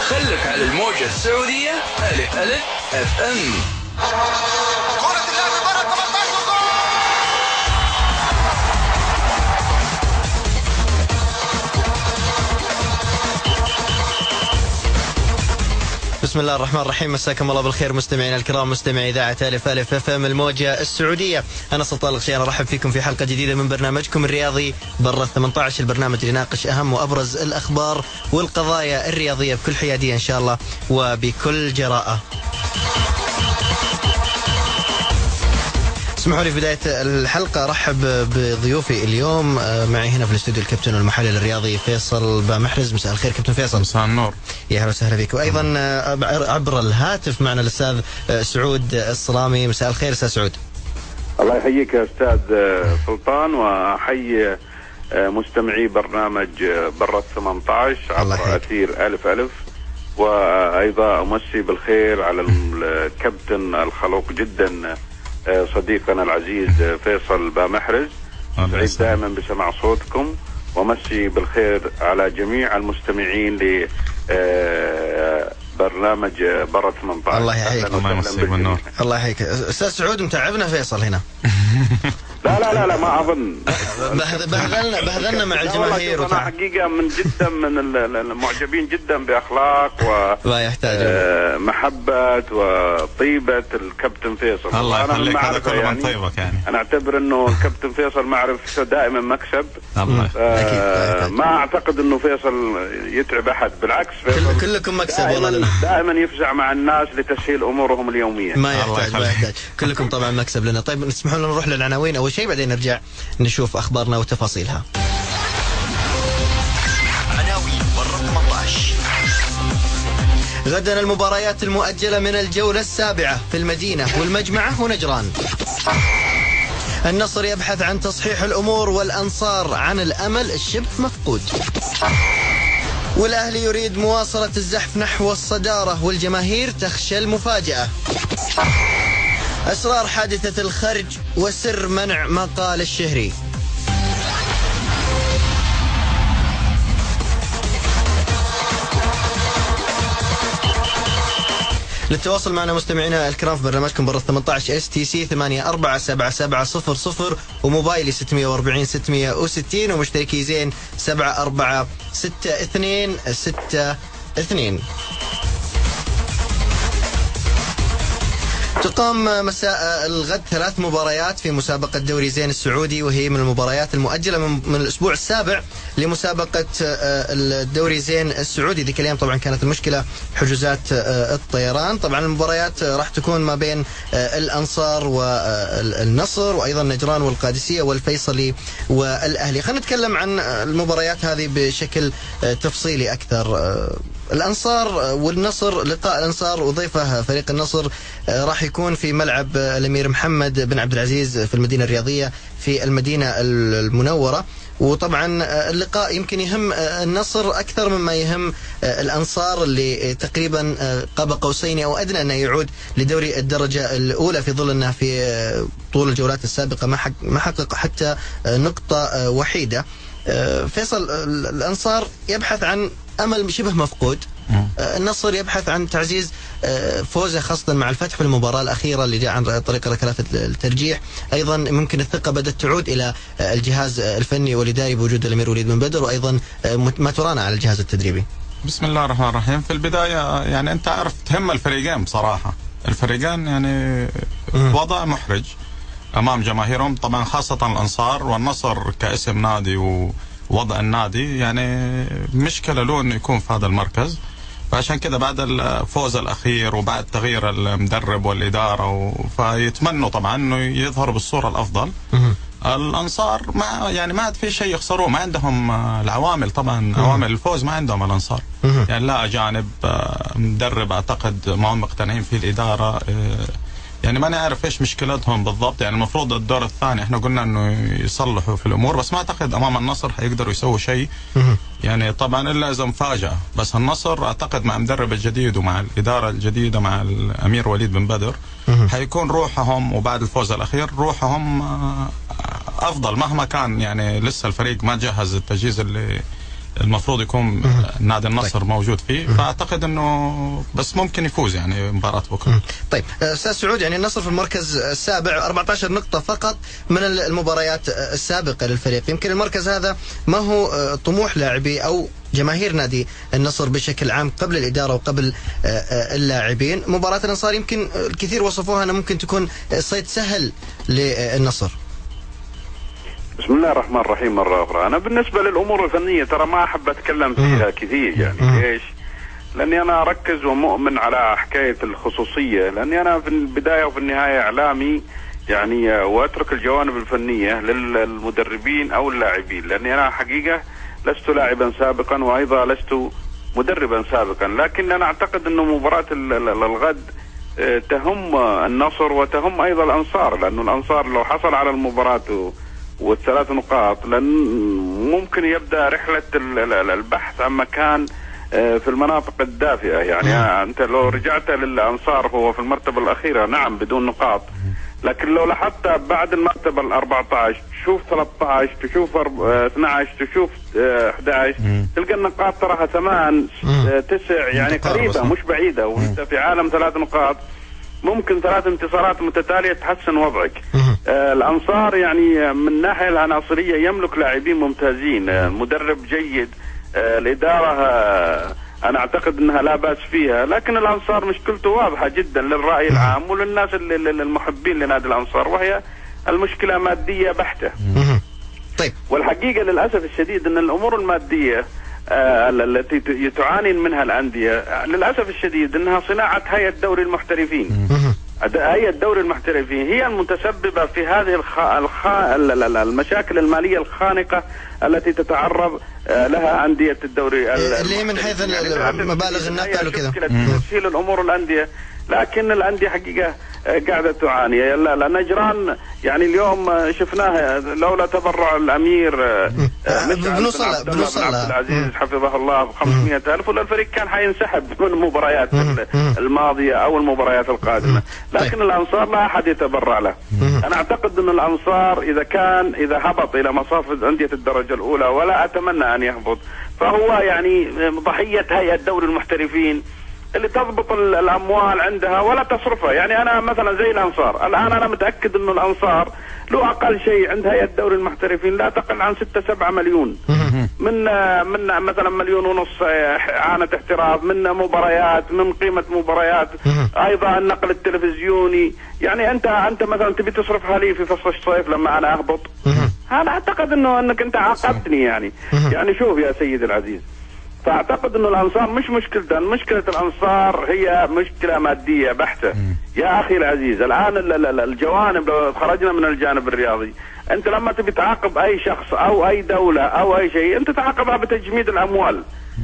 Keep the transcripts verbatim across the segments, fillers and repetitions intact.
خلك على الموجة السعودية ألف ألف اف ام. كرة اللعب برا ثمانية عشر جول. بسم الله الرحمن الرحيم. مساكم الله بالخير مستمعينا الكرام، مستمعي إذاعة ألف ألف اف ام الموجة السعودية. أنا سلطان الغشيان، أرحب فيكم في حلقة جديدة من برنامجكم الرياضي برا ثمانية عشر، البرنامج اللي يناقش أهم وأبرز الأخبار والقضايا الرياضية بكل حيادية إن شاء الله وبكل جراءة. اسمحوا لي في بداية الحلقة أرحب بضيوفي اليوم. معي هنا في الاستوديو الكابتن والمحلل الرياضي فيصل بامحرز. مساء الخير كابتن فيصل. مساء النور. يا هلا وسهلا بك. وأيضا عبر الهاتف معنا الأستاذ سعود الصلامي. مساء الخير أستاذ سعود. الله يحييك يا أستاذ سلطان، وأحيي مستمعي برنامج برا ثمانية عشر عبر أثير ألف ألف، وأيضا أمسي بالخير على الكابتن الخلوق جدا صديقنا العزيز فيصل بامحرز. سعيد دائما بسمع صوتكم، ومسي بالخير على جميع المستمعين ل برنامج برا ثمانية عشر. الله يحييك. الله يمسيك بالنور. الله يحييك استاذ سعود، متعبنا فيصل هنا. لا لا لا لا ما اظن. بهذلنا بهذلنا مع الجماهير. انا حقيقه من جدا من المعجبين جدا باخلاق ومحبه وطيبه الكابتن فيصل. الله يخليك، هذا كله من طيبك. يعني انا اعتبر انه الكابتن فيصل معرفته دائما مكسب. الله آه ما اعتقد انه فيصل يتعب احد، بالعكس فيصل كلكم مكسب والله. دائما يفزع مع الناس لتسهيل امورهم اليوميه. ما يحتاج ما يحتاج كلكم طبعا مكسب لنا. طيب اسمحوا لنا نروح للعناوين اول شيء، بعدين نرجع نشوف اخبارنا وتفاصيلها. عناوين برا ثمانية عشر. غدا المباريات المؤجلة من الجولة السابعة في المدينة والمجمعة ونجران. النصر يبحث عن تصحيح الأمور، والأنصار عن الأمل الشبه مفقود. والأهلي يريد مواصلة الزحف نحو الصدارة، والجماهير تخشى المفاجأة. أسرار حادثة الخرج وسر منع مقال الشهري. للتواصل معنا مستمعينا الكرام في برنامجكم برا ثمانية عشر اس تي سي ثمانية أربعة سبعة سبعة صفر صفر، وموبايلي ستمية وأربعين ستمية وستين، ومشتركي زين سبعة أربعة ستة اثنين ستة اثنين. تقام مساء الغد ثلاث مباريات في مسابقة دوري زين السعودي، وهي من المباريات المؤجلة من, من الأسبوع السابع لمسابقة الدوري زين السعودي. ذيك الأيام طبعا كانت المشكلة حجوزات الطيران. طبعا المباريات راح تكون ما بين الأنصار والنصر، وأيضا نجران والقادسية والفيصلي والأهلي. خلينا نتكلم عن المباريات هذه بشكل تفصيلي أكثر. الأنصار والنصر، لقاء الأنصار وضيفه فريق النصر راح يكون في ملعب الأمير محمد بن عبد العزيز في المدينة الرياضية في المدينة المنورة. وطبعا اللقاء يمكن يهم النصر أكثر مما يهم الأنصار، اللي تقريبا قاب قوسين أو أدنى أنه يعود لدوري الدرجة الأولى، في ظل أنه في طول الجولات السابقة ما حقق حتى نقطة وحيدة. فيصل، الأنصار يبحث عن أمل شبه مفقود، النصر يبحث عن تعزيز فوزه خاصة مع الفتح في المباراة الأخيرة اللي جاء عن طريق ركلات الترجيح. أيضا ممكن الثقة بدأت تعود إلى الجهاز الفني والإداري بوجود الأمير وليد بن بدر، وأيضا ما ترانا على الجهاز التدريبي. بسم الله الرحمن الرحيم. في البداية يعني أنت عارف تهم الفريقين بصراحة. الفريقين يعني وضع محرج أمام جماهيرهم، طبعا خاصة الأنصار والنصر كاسم نادي ووضع النادي، يعني مشكلة له أنه يكون في هذا المركز. فعشان كده بعد الفوز الأخير وبعد تغيير المدرب والإدارة فيتمنوا طبعا أنه يظهروا بالصورة الأفضل. الأنصار ما يعني ما عاد في شيء يخسروه، ما عندهم العوامل طبعا، عوامل الفوز ما عندهم الأنصار. يعني لا أجانب، مدرب أعتقد ما هم مقتنعين فيه الإدارة، يعني ما نعرف ايش مشكلتهم بالضبط. يعني المفروض الدور الثاني احنا قلنا انه يصلحوا في الامور، بس ما اعتقد امام النصر حيقدروا يسووا شيء. يعني طبعا الا اذا مفاجأة، بس النصر اعتقد مع المدرب الجديد ومع الادارة الجديدة مع الامير وليد بن بدر حيكون روحهم، وبعد الفوز الاخير روحهم افضل مهما كان. يعني لسه الفريق ما جهز التجهيز اللي المفروض يكون نادي النصر طيب. موجود فيه، فاعتقد انه بس ممكن يفوز يعني مباراة بكره. طيب استاذ سعود، يعني النصر في المركز السابع أربعة عشر نقطة فقط من المباريات السابقة للفريق. يمكن المركز هذا ما هو طموح لاعبي او جماهير نادي النصر بشكل عام قبل الإدارة وقبل اللاعبين. مباراة الأنصار يمكن الكثير وصفوها أنها ممكن تكون صيد سهل للنصر. بسم الله الرحمن الرحيم. مرة أخرى أنا بالنسبة للأمور الفنية ترى ما أحب أتكلم فيها كثير، يعني ليش؟ لأني أنا أركز ومؤمن على حكاية الخصوصية، لأني أنا في البداية وفي النهاية إعلامي يعني، وأترك الجوانب الفنية للمدربين أو اللاعبين، لأني أنا حقيقة لست لاعبا سابقا وأيضا لست مدربا سابقا، لكن أنا أعتقد أنه مباراة الغد تهم النصر وتهم أيضا الأنصار، لأنه الأنصار لو حصل على المباراة والثلاث نقاط لن ممكن يبدأ رحلة البحث عن مكان في المناطق الدافئة. يعني أنت لو رجعت للأنصار هو في المرتبة الأخيرة نعم بدون نقاط، لكن لو لاحظت بعد المرتبة الأربعة عشر تشوف ثلاثة عشر تشوف اثني عشر تشوف أحد عشر تلقى النقاط تراها ثمان تسع، يعني قريبة مش بعيدة، وانت في عالم ثلاث نقاط ممكن ثلاث انتصارات متتالية تحسن وضعك. آه الأنصار يعني من الناحية العناصرية يملك لاعبين ممتازين، آه مدرب جيد، آه الإدارة آه أنا أعتقد أنها لا بأس فيها، لكن الأنصار مشكلته واضحة جدا للرأي العام وللناس المحبين لنادي الأنصار، وهي المشكلة مادية بحتة. طيب. والحقيقة للأسف الشديد أن الأمور المادية آه التي تعاني منها الأندية للأسف الشديد أنها صناعة هيئة دوري المحترفين. هيئة دوري المحترفين هي المتسببة في هذه الخ... الخ... المشاكل المالية الخانقة التي تتعرض لها أندية الدوري اللي من حيث مبالغ النقل وكذا تسهيل الأمور الأندية، لكن الأندية حقيقة قاعدة تعاني. لا نجران يعني اليوم شفناها لولا تبرع الأمير بنوصل بنوصل عبد العزيز حفظه الله ب خمسمائة ألف ولا الفريق كان حينسحب من المباريات الماضية أو المباريات القادمة، لكن الأنصار لا أحد يتبرع له. أنا أعتقد أن الأنصار إذا كان إذا هبط إلى مصاف أندية الدرجة الأولى، ولا أتمنى أن يهبط، فهو يعني ضحية هيئة دوري المحترفين اللي تضبط الأموال عندها ولا تصرفها. يعني أنا مثلا زي الأنصار الآن أنا متأكد أنه الأنصار له أقل شيء عند هيئة دوري المحترفين لا تقل عن ستة سبعة مليون من من مثلا مليون ونص إعانة احتراف، من مباريات، من قيمة مباريات، أيضا النقل التلفزيوني. يعني أنت أنت مثلا تبي تصرفها لي في فصل الصيف لما أنا أهبط، أنا أعتقد أنه أنك أنت عاقبتني. يعني يعني شوف يا سيدي العزيز، فأعتقد أنه الأنصار مش مشكلة، مشكلة الأنصار هي مشكلة مادية بحتة. يا أخي العزيز الآن الجوانب لو خرجنا من الجانب الرياضي، أنت لما تبي تعاقب أي شخص أو أي دولة أو أي شيء أنت تعاقبها بتجميد الأموال.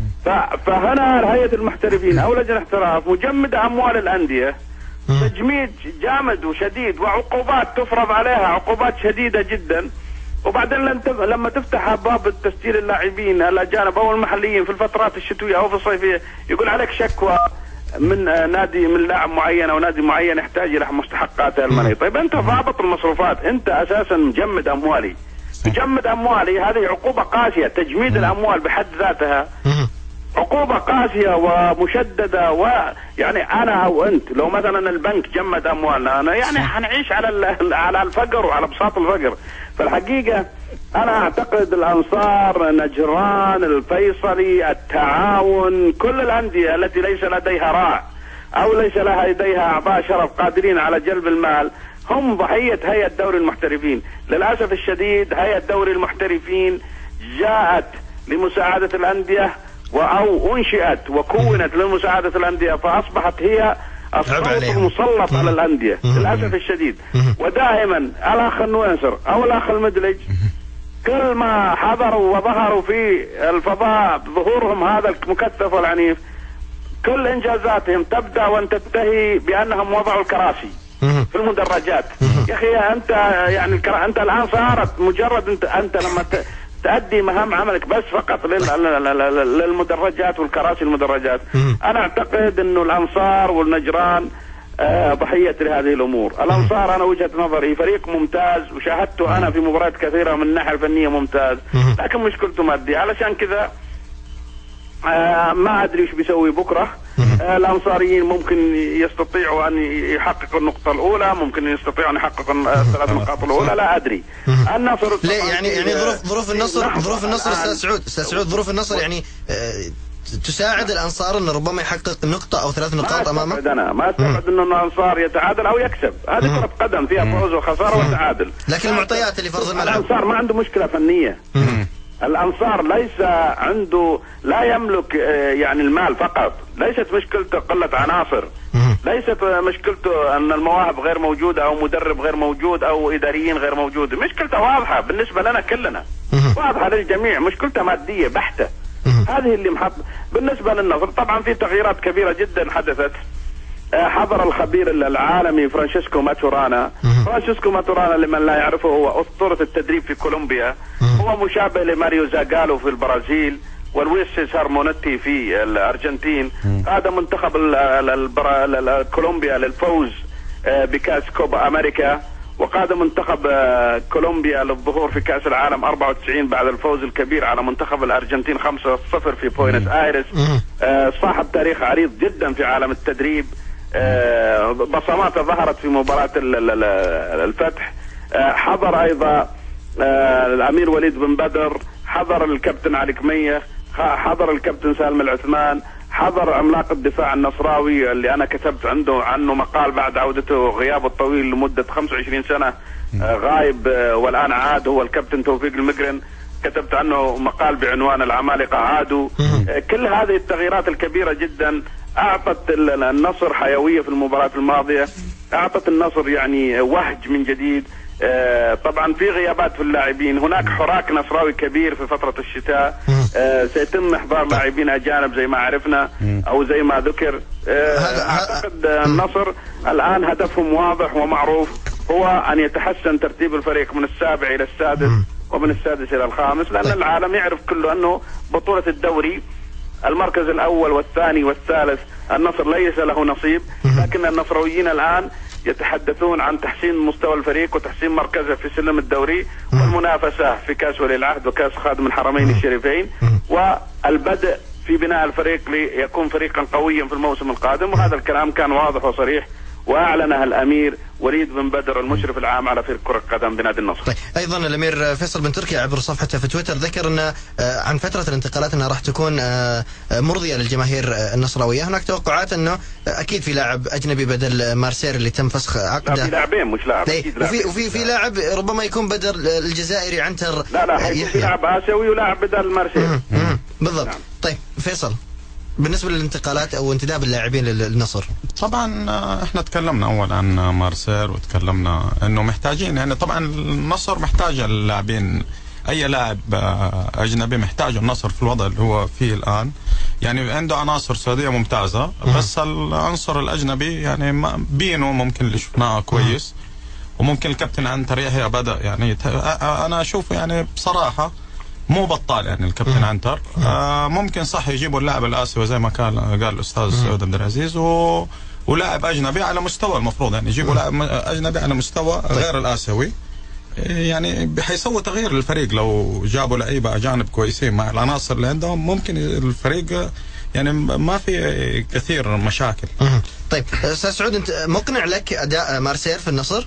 فهنا هيئة المحترفين أو لجنة احتراف مجمدة أموال الأندية تجميد جامد وشديد، وعقوبات تفرض عليها عقوبات شديدة جدا. وبعدين لما تفتح باب التسجيل اللاعبين الاجانب او المحليين في الفترات الشتويه او في الصيفيه يقول عليك شكوى من نادي من لاعب معين او نادي معين يحتاج الى مستحقاته الماليه. طيب انت ضابط المصروفات، انت اساسا مجمد اموالي، مجمد اموالي، هذه عقوبه قاسيه. تجميد الاموال بحد ذاتها عقوبة قاسية ومشددة. ويعني أنا أو أنت لو مثلا البنك جمد أموالنا أنا يعني حنعيش على على الفقر وعلى بساط الفقر. فالحقيقة أنا أعتقد الأنصار، نجران، الفيصلي، التعاون، كل الأندية التي ليس لديها راع أو ليس لها لديها أعضاء شرف قادرين على جلب المال هم ضحية هيئة دوري المحترفين. للأسف الشديد هيئة دوري المحترفين جاءت لمساعدة الأندية أو أنشئت وكونت لمساعدة الأندية، فأصبحت هي الصوت المسلط على الأندية للأسف الشديد. ودائما الأخ النويسر أو الأخ المدلج كل ما حضروا وظهروا في الفضاء ظهورهم هذا المكثف والعنيف كل إنجازاتهم تبدأ وأن تنتهي بأنهم وضعوا الكراسي في المدرجات. يا أخي أنت يعني أنت الآن صارت مجرد أنت, أنت لما ت... تأدي مهام عملك بس فقط للمدرجات والكراسي المدرجات. أنا أعتقد أنه الأنصار والنجران ضحية لهذه الأمور. الأنصار أنا وجهة نظري فريق ممتاز وشاهدته أنا في مباريات كثيرة من الناحية الفنية ممتاز، لكن مشكلته مادية. علشان كذا آه ما ادري وش بيسوي بكره. آه الانصاريين ممكن يستطيعوا ان يحققوا النقطه الاولى، ممكن يستطيعوا ان يحققوا الثلاث نقاط الاولى، لا ادري. النصر ليه يعني يعني ظروف ظروف النصر ظروف النصر استاذ سعود استاذ سعود ظروف النصر يعني آه تساعد الانصار انه ربما يحقق نقطه او ثلاث نقاط امامه؟ ما انا ما استبعد انه الانصار يتعادل او يكسب، هذه كره قدم فيها فوز وخساره وتعادل. لكن المعطيات اللي فرض الملعب الانصار ما عنده مشكله فنيه. الانصار ليس عنده، لا يملك يعني المال فقط، ليست مشكلته قله عناصر، ليست مشكلته ان المواهب غير موجوده او مدرب غير موجود او اداريين غير موجود، مشكلته واضحه بالنسبه لنا كلنا، واضحه للجميع، مشكلته ماديه بحته. هذه اللي محط. بالنسبه للنصر طبعا في تغييرات كبيره جدا حدثت. حضر الخبير العالمي فرانشيسكو ماتورانا. فرانشيسكو ماتورانا لمن لا يعرفه هو اسطوره التدريب في كولومبيا، هو مشابه لماريو زاغالو في البرازيل ولويس سيسار مونتي في الارجنتين. هذا منتخب كولومبيا للفوز بكاس كوبا امريكا، وقاد منتخب كولومبيا للظهور في كاس العالم أربعة وتسعين بعد الفوز الكبير على منتخب الارجنتين خمسة صفر في بوينس ايرس. صاحب تاريخ عريض جدا في عالم التدريب، بصماته ظهرت في مباراة الفتح. حضر ايضا الامير وليد بن بدر، حضر الكابتن علي كمية، حضر الكابتن سالم العثمان، حضر عملاق الدفاع النصراوي اللي انا كتبت عنده عنه مقال بعد عودته وغيابه الطويل لمده خمسة وعشرين سنه غايب والان عاد، هو الكابتن توفيق المقرن، كتبت عنه مقال بعنوان العمالقه عادوا. كل هذه التغييرات الكبيره جدا اعطت النصر حيويه في المباراه الماضيه، اعطت النصر يعني وهج من جديد. آه طبعا في غيابات في اللاعبين، هناك حراك نصراوي كبير في فترة الشتاء، آه سيتم احضار لاعبين اجانب زي ما عرفنا او زي ما ذكر. آه اعتقد النصر الان هدفهم واضح ومعروف، هو ان يتحسن ترتيب الفريق من السابع الى السادس ومن السادس الى الخامس، لان العالم يعرف كله انه بطولة الدوري المركز الاول والثاني والثالث النصر ليس له نصيب، لكن النصراويين الان يتحدثون عن تحسين مستوى الفريق وتحسين مركزه في سلم الدوري والمنافسة في كاس ولي العهد وكاس خادم الحرمين الشريفين، والبدء في بناء الفريق ليكون فريقا قويا في الموسم القادم. وهذا الكلام كان واضح وصريح واعلنها الامير وليد بن بدر المشرف العام على فريق كرة القدم بنادي النصر. طيب ايضا الامير فيصل بن تركي عبر صفحته في تويتر ذكر ان عن فتره الانتقالات انها راح تكون مرضيه للجماهير النصراويه، هناك توقعات انه اكيد في لاعب اجنبي بدل مارسير اللي تم فسخ عقده. لا في لاعبين مش لاعب اكيد وفي وفي في لاعب ربما يكون بدل الجزائري عنتر. لا لا في لاعب اسيوي ولاعب بدل مارسير بالضبط. نعم. طيب فيصل بالنسبة للانتقالات أو انتداب اللاعبين للنصر، طبعا احنا تكلمنا أول عن مارسير وتكلمنا أنه محتاجين، يعني طبعا النصر محتاج اللاعبين، أي لاعب أجنبي محتاج النصر في الوضع اللي هو فيه الآن، يعني عنده عناصر سعودية ممتازة، بس العنصر الأجنبي يعني بينه ممكن اللي شفناه كويس، وممكن الكابتن عنتر يحيى بدأ يعني أنا أشوف يعني بصراحة مو بطال يعني الكابتن عنتر. آه ممكن صح يجيبوا اللاعب الاسيوي زي ما كان قال الاستاذ سعود عبد العزيز، و... ولاعب اجنبي على مستوى، المفروض يعني يجيبوا لاعب اجنبي على مستوى غير الاسيوي، يعني حيسوي تغيير للفريق لو جابوا لعيبه اجانب كويسين مع العناصر اللي عندهم، ممكن الفريق يعني ما في كثير مشاكل. طيب استاذ سعود انت مقنع لك اداء مارسير في النصر؟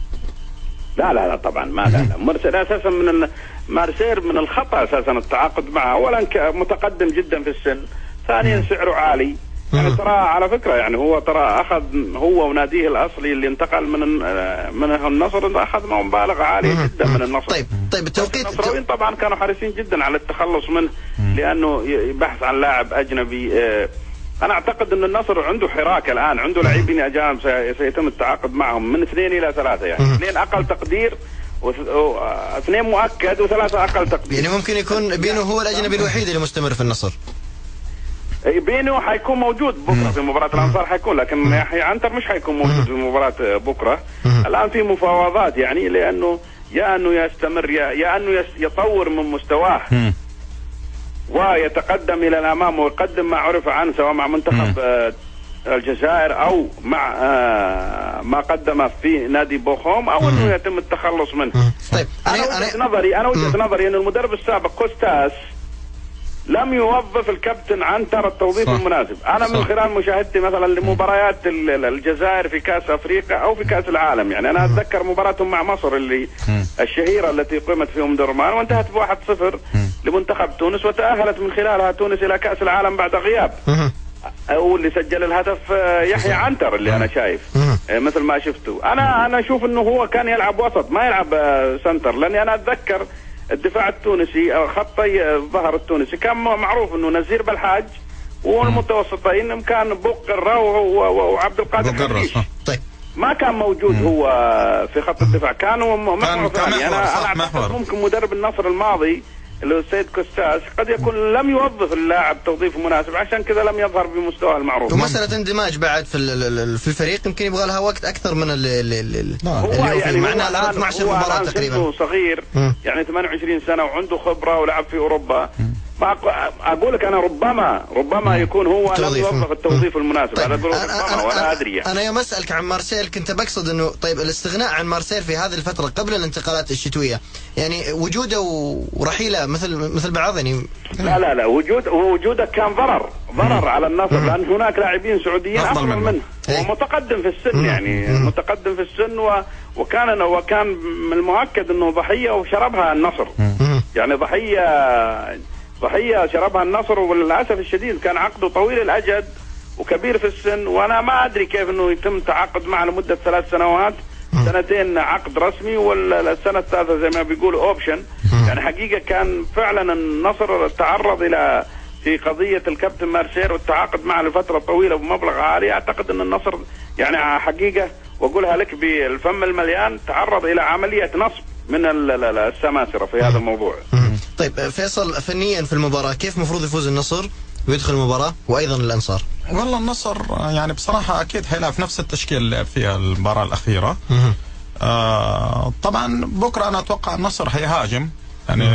لا لا لا طبعا ما لا لا مارسير اساسا من مارسير من الخطا اساسا التعاقد معه، اولا متقدم جدا في السن، ثانيا سعره عالي، يعني ترى على فكره يعني هو ترى اخذ هو وناديه الاصلي اللي انتقل من من النصر اخذ معه مبالغ عاليه جدا من النصر. طيب طيب التوقيت النصراويين طبعا كانوا حريصين جدا على التخلص منه لانه بحث عن لاعب اجنبي. انا اعتقد ان النصر عنده حراك الان، عنده لاعبين اجانب سيتم التعاقد معهم من اثنين الى ثلاثه، يعني اثنين اقل تقدير واثنين مؤكد وثلاثه اقل تقدير، يعني ممكن يكون بينو هو الاجنبي الوحيد اللي مستمر في النصر. بينو حيكون موجود بكره في مباراه الانصار حيكون، لكن يحيى عنتر مش حيكون موجود في مباراه بكره. الان في مفاوضات يعني لانه يا انه يستمر يا, يا انه يطور من مستواه ويتقدم الى الامام ويقدم ما عرف عنه سواء مع منتخب الجزائر او مع ما قدم في نادي بوخوم، او انه يتم التخلص منه. طيب انا وجهة نظري انا وجهة نظري ان المدرب السابق كوستاس لم يوظف الكابتن عنتر التوظيف صح. المناسب. انا صح. من خلال مشاهدتي مثلا لمباريات الجزائر في كاس افريقيا او في كاس العالم، يعني انا اتذكر مباراتهم مع مصر اللي الشهيره التي قيمت في ام درمان وانتهت بواحد صفر لمنتخب تونس، وتاهلت من خلالها تونس الى كاس العالم بعد غياب. او اللي سجل الهدف يحيى عنتر اللي انا شايف مثل ما شفته. انا انا اشوف انه هو كان يلعب وسط ما يلعب سنتر، لاني انا اتذكر الدفاع التونسي او خطي الظهر التونسي كان معروف انه نزير بالحاج، والمتوسطين كان بقرة وعبد القادر حريش. طيب ما كان موجود هو في خط الدفاع، كانوا محور ثاني. انا انا ممكن مدرب النصر الماضي اللي هو السيد كوستاس قد يكون لم يوظف اللاعب توظيف مناسب، عشان كذا لم يظهر بمستواه المعروف. ومسألة اندماج بعد في في الفريق يمكن يبغى لها وقت اكثر من اللي هو يعني معنا اثنتي عشرة مباراة تقريبا. صغير يعني ثمانية وعشرين سنة وعنده خبرة ولعب في اوروبا. اقول لك انا ربما ربما يكون هو لم يوظف التوظيف المناسب. طيب انا اقول ربما ولا ادري. انا يوم اسالك عن مارسيل كنت بقصد انه طيب الاستغناء عن مارسيل في هذه الفتره قبل الانتقالات الشتويه، يعني وجوده ورحيله مثل مثل بعض يعني. لا لا لا وجود وجوده كان ضرر ضرر على النصر، لان هناك لاعبين سعوديين افضل منه ومتقدم في السن، يعني متقدم في السن و وكان وكان من المؤكد انه ضحيه وشربها النصر، يعني ضحيه ضحيه شربها النصر. وللاسف الشديد كان عقده طويل الاجد وكبير في السن، وانا ما ادري كيف انه يتم تعاقد معه لمده ثلاث سنوات، سنتين عقد رسمي والسنه الثالثه زي ما بيقولوا اوبشن. يعني حقيقه كان فعلا النصر تعرض الى في قضيه الكابتن مارسيل والتعاقد معه لفتره طويله بمبلغ عالي. اعتقد ان النصر يعني حقيقه واقولها لك بالفم المليان تعرض الى عمليه نصب من السماسره في هذا الموضوع. طيب فيصل، فنيا في المباراه كيف مفروض يفوز النصر ويدخل المباراه وايضا الانصار؟ والله النصر يعني بصراحه اكيد حيلعب في نفس التشكيل اللي لعب فيها المباراه الاخيره. آه طبعا بكره انا اتوقع النصر هيهاجم، يعني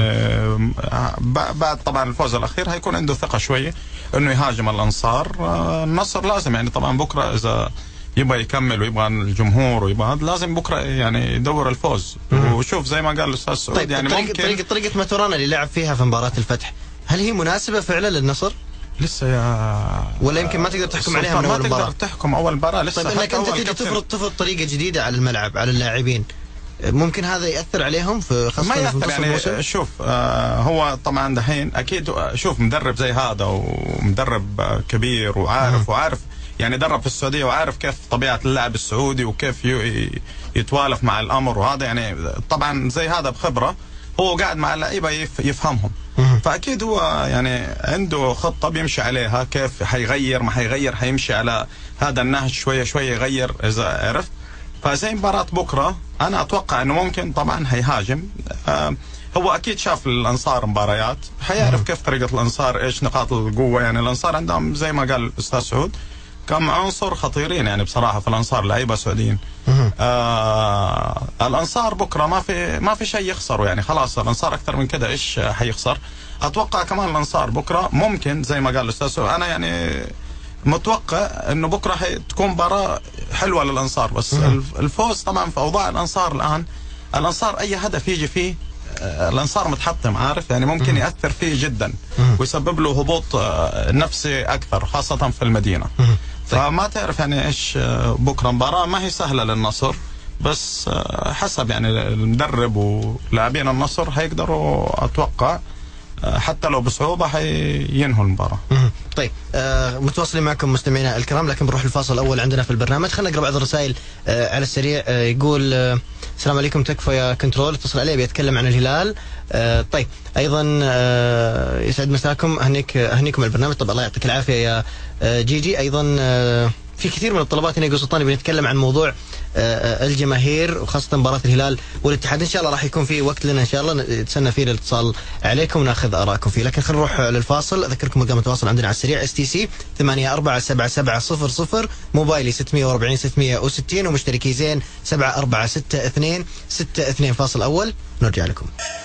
بعد طبعا الفوز الاخير هيكون عنده ثقه شويه انه يهاجم الانصار. آه النصر لازم يعني طبعا بكره اذا يبغى يكمل ويبغى الجمهور ويبغى لازم بكره يعني يدور الفوز. وشوف زي ما قال الاستاذ سعود طيب يعني طريقة ممكن طريقه طريقه ماتورانا اللي لعب فيها في مباراه الفتح هل هي مناسبه فعلا للنصر؟ لسه يا ولا يمكن ما تقدر تحكم عليها من اول مباراه؟ ما تقدر تحكم اول مباراه لسه. طيب انك انت تجي تفرض تفرض طريقه جديده على الملعب على اللاعبين، ممكن هذا ياثر عليهم في خاصه ما يأثر في يعني الموسم؟ شوف آه هو طبعا دحين اكيد شوف مدرب زي هذا ومدرب آه كبير وعارف وعارف يعني درب في السعوديه وعارف كيف طبيعه اللاعب السعودي وكيف يتوالف مع الامر، وهذا يعني طبعا زي هذا بخبره هو قاعد مع اللعيبه يفهمهم. فاكيد هو يعني عنده خطه بيمشي عليها، كيف حيغير ما حيغير حيمشي على هذا النهج شويه شويه يغير اذا عرفت. فزي مباراه بكره انا اتوقع انه ممكن طبعا هيهاجم. آه هو اكيد شاف الانصار مباريات، حيعرف كيف طريقه الانصار ايش نقاط القوه. يعني الانصار عندهم زي ما قال الاستاذ سعود كم عنصر خطيرين يعني بصراحه في الانصار لعيبه سعوديين. آه الانصار بكره ما في ما في شيء يخسروا، يعني خلاص الانصار اكثر من كده ايش حيخسر. اتوقع كمان الانصار بكره ممكن زي ما قال الاستاذ سعود انا يعني متوقع انه بكره تكون مباراه حلوه للانصار، بس الفوز طبعا في اوضاع الانصار الان الانصار اي هدف يجي فيه الانصار متحطم عارف، يعني ممكن ياثر فيه جدا ويسبب له هبوط نفسي اكثر خاصه في المدينه. فما تعرف يعني ايش بكره مباراه ما هي سهله للنصر، بس حسب يعني المدرب ولاعبين النصر هيقدروا اتوقع حتى لو بصعوبه حينهوا المباراه. طيب آه متواصلين معكم مستمعينا الكرام، لكن بنروح الفاصل الاول عندنا في البرنامج. خلينا نقرا بعض الرسائل آه على السريع. آه يقول آه السلام عليكم، تكفى يا كنترول، اتصل عليه بيتكلم عن الهلال. آه طيب ايضا آه يسعد مساكم، اهنيك اهنيكم البرنامج. طب الله يعطيك العافيه يا آه جيجي. ايضا آه في كثير من الطلبات هنا يقول سلطاني بنتكلم عن موضوع آه الجماهير وخاصه مباراه الهلال والاتحاد. ان شاء الله راح يكون في وقت لنا ان شاء الله نتسنى فيه الاتصال عليكم وناخذ ارائكم فيه، لكن خلينا نروح للفاصل. اذكركم رقم التواصل عندنا على السريع اس تي سي ثمانية أربعة سبعة سبعة صفر صفر، موبايلي ستمية وأربعين ستمية وستين، ومشتركي زين سبعة أربعة ستة اثنين ستة اثنين. فاصل اول نرجع لكم.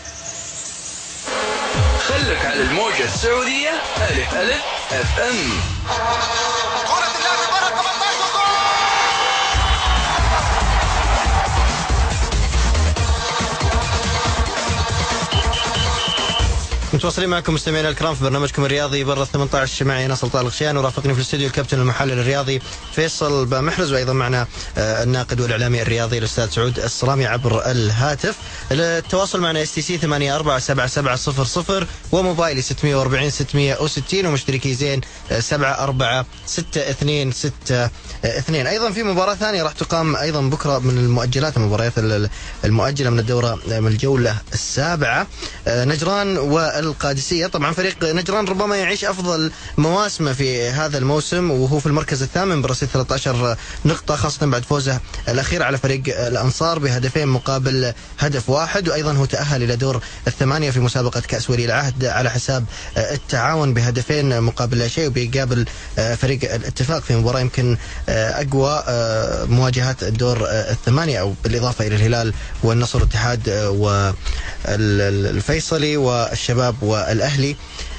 خلك على الموجة السعودية ألف ألف اف ام. كرة اللعب برا ثمانية عشر جول. متواصلين معكم مستمعينا الكرام في برنامجكم الرياضي برا ثمانية عشر معي أنا سلطان الغشيان، ورافقني في الاستوديو الكابتن المحلل الرياضي فيصل بامحرز، وأيضا معنا الناقد والإعلامي الرياضي الأستاذ سعود السلامي عبر الهاتف. التواصل معنا اس تي سي ثمانية أربعة سبعة سبعة صفر صفر وموبايلي ستمائة وأربعين ستمائة وستين ومشتركي زين سبعة أربعة ستة اثنين ستة اثنين. أيضا في مباراة ثانية راح تقام أيضا بكرة من المؤجلات المباريات المؤجلة من الدورة من الجولة السابعة، نجران والقادسية. طبعا فريق نجران ربما يعيش أفضل مواسمه في هذا الموسم وهو في المركز الثامن برصيد ثلاثة عشر نقطة، خاصة بعد فوزه الأخير على فريق الأنصار بهدفين مقابل هدف واحد، وأيضا هو تأهل إلى دور الثمانية في مسابقة كأس ولي العهد على حساب التعاون بهدفين مقابل لا شيء، وبيقابل فريق الاتفاق في مباراة يمكن أقوى مواجهات الدور الثمانية، أو بالإضافة إلى الهلال والنصر والاتحاد والفيصلي والشباب والأهلي.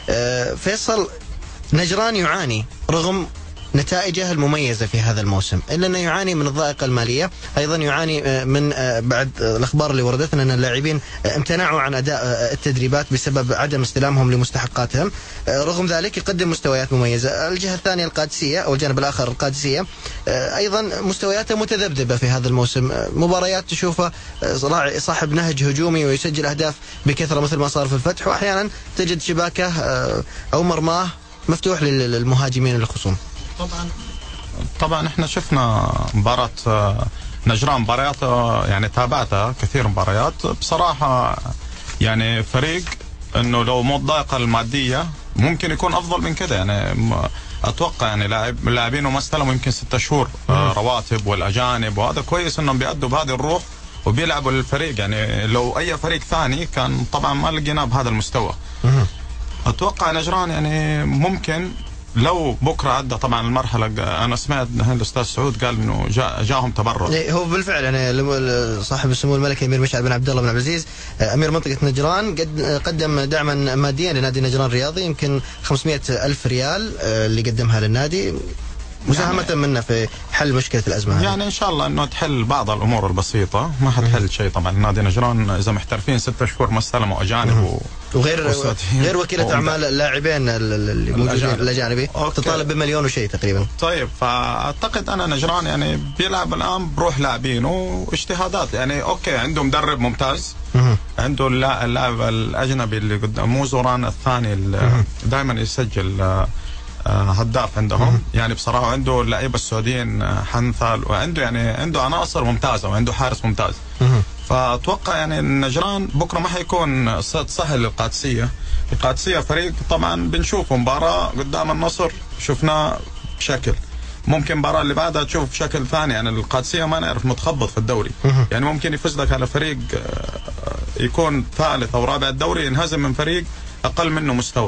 فيصل، نجران يعاني رغم نتائجه المميزة في هذا الموسم، إلا أنه يعاني من الضائقة المالية، أيضا يعاني من بعد الأخبار اللي وردتنا أن اللاعبين امتنعوا عن أداء التدريبات بسبب عدم استلامهم لمستحقاتهم. رغم ذلك يقدم مستويات مميزة. الجهة الثانية القادسية أو الجانب الآخر القادسية أيضا مستوياته متذبذبة في هذا الموسم، مباريات تشوفه صاحب نهج هجومي ويسجل أهداف بكثرة مثل ما صار في الفتح، وأحيانا تجد شباكه أو مرماه مفتوح للمهاجمين الخصوم. طبعا طبعا احنا شفنا مباراة نجران، مباريات يعني تابعتها كثير مباريات بصراحة، يعني فريق انه لو مو الضائقة المادية ممكن يكون افضل من كده. يعني اتوقع يعني لاعب لاعبينه ما استلموا يمكن ستة شهور رواتب والاجانب، وهذا كويس انهم بيأدوا بهذه الروح وبيلعبوا للفريق. يعني لو اي فريق ثاني كان طبعا ما لقيناه بهذا المستوى. اتوقع نجران يعني ممكن لو بكره عدى طبعا المرحله، انا سمعت الاستاذ سعود قال انه جا جاهم تبرع. هو بالفعل يعني صاحب السمو الملكي امير مشعل بن عبد الله بن عبد العزيز امير منطقه نجران قد قدم دعما ماديا لنادي نجران الرياضي، يمكن خمسمائة ألف ريال اللي قدمها للنادي مساهمة يعني منا في حل مشكلة الأزمة. يعني هذه. إن شاء الله إنه تحل بعض الأمور البسيطة، ما حتحل شيء طبعا. نادي نجران إذا محترفين ستة شهور ما استلموا أجانب و... وغير غير وكيلة أعمال اللاعبين اللي موجودين الأجانبي تطالب بمليون وشيء تقريبا. طيب، فأعتقد أنا نجران يعني بيلعب الآن بروح لاعبين واجتهادات. يعني أوكي عنده مدرب ممتاز، عنده اللاعب الأجنبي اللي قدام مو زوران الثاني اللي دائما يسجل هداف عندهم. يعني بصراحة عنده اللعيبة السعوديين حنثل، وعنده يعني عنده عناصر ممتازة وعنده حارس ممتاز. فأتوقع يعني النجران بكرة ما حيكون صد سهل للقادسية. القادسية فريق طبعا بنشوفه مباراة قدام النصر شفناه بشكل، ممكن مباراة اللي بعدها تشوف بشكل ثاني. يعني القادسية ما نعرف متخبط في الدوري، يعني ممكن يفوز لك على فريق يكون ثالث أو رابع الدوري ينهزم من فريق أقل منه مستوى.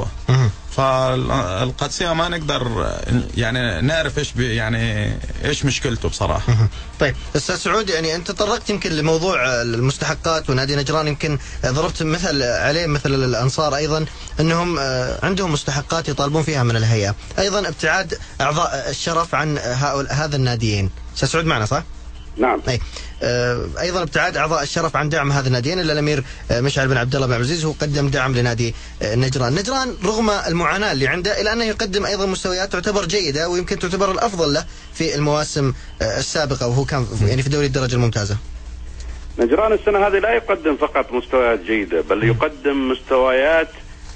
فالقادسية ما نقدر يعني نعرف ايش يعني ايش مشكلته بصراحة. طيب استاذ سعود، يعني انت تطرقت يمكن لموضوع المستحقات، ونادي نجران يمكن ضربت مثل عليه مثل الانصار ايضا انهم عندهم مستحقات يطالبون فيها من الهيئة، ايضا ابتعاد اعضاء الشرف عن هذا الناديين. استاذ سعود معنا صح؟ نعم. أي. ايضا ابتعاد اعضاء الشرف عن دعم هذا الناديين، الا الامير مشعل بن عبد الله بن عبد العزيز هو قدم دعم لنادي نجران. نجران رغم المعاناه اللي عنده الا انه يقدم ايضا مستويات تعتبر جيده ويمكن تعتبر الافضل له في المواسم السابقه، وهو كان يعني في دوري الدرجه الممتازه. نجران السنه هذه لا يقدم فقط مستويات جيده، بل يقدم مستويات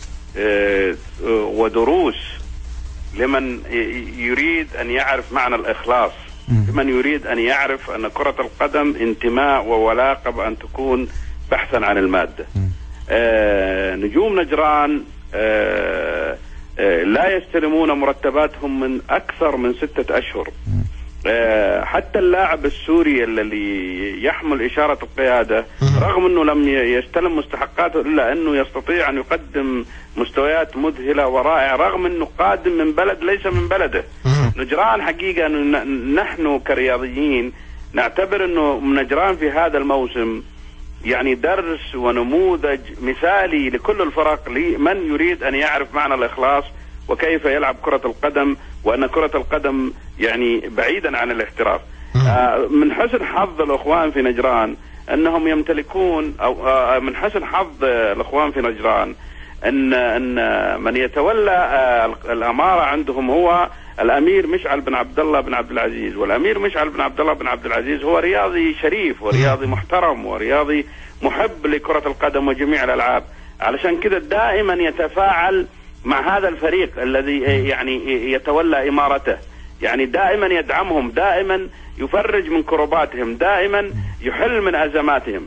ودروس لمن يريد ان يعرف معنى الاخلاص، لمن يريد أن يعرف أن كرة القدم انتماء وولاء قبل أن تكون بحثا عن المادة. آه نجوم نجران آه آه لا يستلمون مرتباتهم من أكثر من ستة أشهر. آه حتى اللاعب السوري الذي يحمل إشارة القيادة رغم أنه لم يستلم مستحقاته إلا أنه يستطيع أن يقدم مستويات مذهلة ورائعة رغم أنه قادم من بلد ليس من بلده. نجران حقيقة أنه نحن كرياضيين نعتبر أنه نجران في هذا الموسم يعني درس ونموذج مثالي لكل الفرق، لمن يريد أن يعرف معنى الإخلاص وكيف يلعب كرة القدم، وأن كرة القدم يعني بعيدا عن الاحتراف. آه من حسن حظ الأخوان في نجران أنهم يمتلكون، أو آه من حسن حظ الأخوان في نجران ان ان من يتولى الاماره عندهم هو الامير مشعل بن عبد الله بن عبد العزيز، والامير مشعل بن عبد الله بن عبد العزيز هو رياضي شريف ورياضي محترم ورياضي محب لكرة القدم وجميع الالعاب، علشان كده دائما يتفاعل مع هذا الفريق الذي يعني يتولى امارته، يعني دائما يدعمهم، دائما يفرج من كرباتهم، دائما يحل من ازماتهم.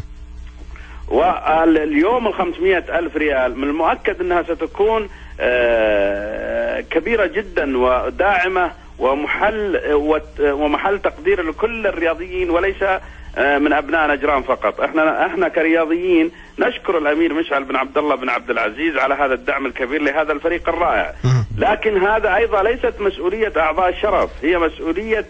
واليوم الخمسمائة ألف ريال من المؤكد أنها ستكون كبيرة جدا وداعمة ومحل ومحل تقدير لكل الرياضيين وليس من أبناء نجران فقط. احنا احنا كرياضيين نشكر الأمير مشعل بن عبد الله بن عبد العزيز على هذا الدعم الكبير لهذا الفريق الرائع، لكن هذا أيضا ليست مسؤولية أعضاء الشرف، هي مسؤولية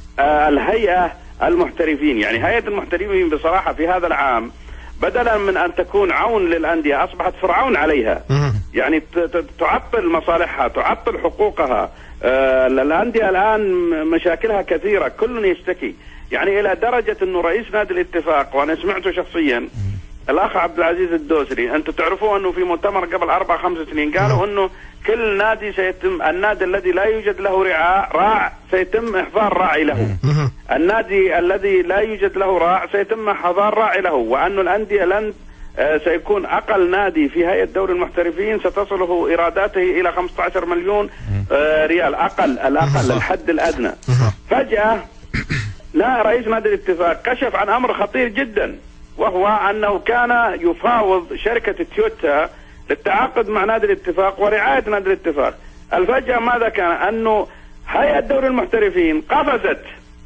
الهيئة المحترفين. يعني هيئة المحترفين بصراحة في هذا العام بدلا من أن تكون عون للأندية أصبحت فرعون عليها، يعني تعطل مصالحها، تعطل حقوقها. آه الأندية الآن مشاكلها كثيرة، كل يشتكي، يعني إلى درجة أنه رئيس نادي الاتفاق، وأنا سمعته شخصيا، الأخ عبد العزيز الدوسري، أنتم تعرفوا أنه في مؤتمر قبل أربع خمس سنين قالوا أنه كل نادي سيتم، النادي الذي لا يوجد له رعاع راع سيتم إحضار راعي له، النادي الذي لا يوجد له راع سيتم إحضار راعي له، وأن الأندية لن آه سيكون أقل نادي في هيئة دوري المحترفين ستصله إيراداته إلى خمسة عشر مليون آه ريال أقل، الأقل الحد الأدنى. فجأة لا، رئيس نادي الاتفاق كشف عن أمر خطير جدا، وهو أنه كان يفاوض شركة تويوتا للتعاقد مع نادي الاتفاق ورعاية نادي الاتفاق. الفجأة ماذا كان؟ أنه هيئة دوري المحترفين قفزت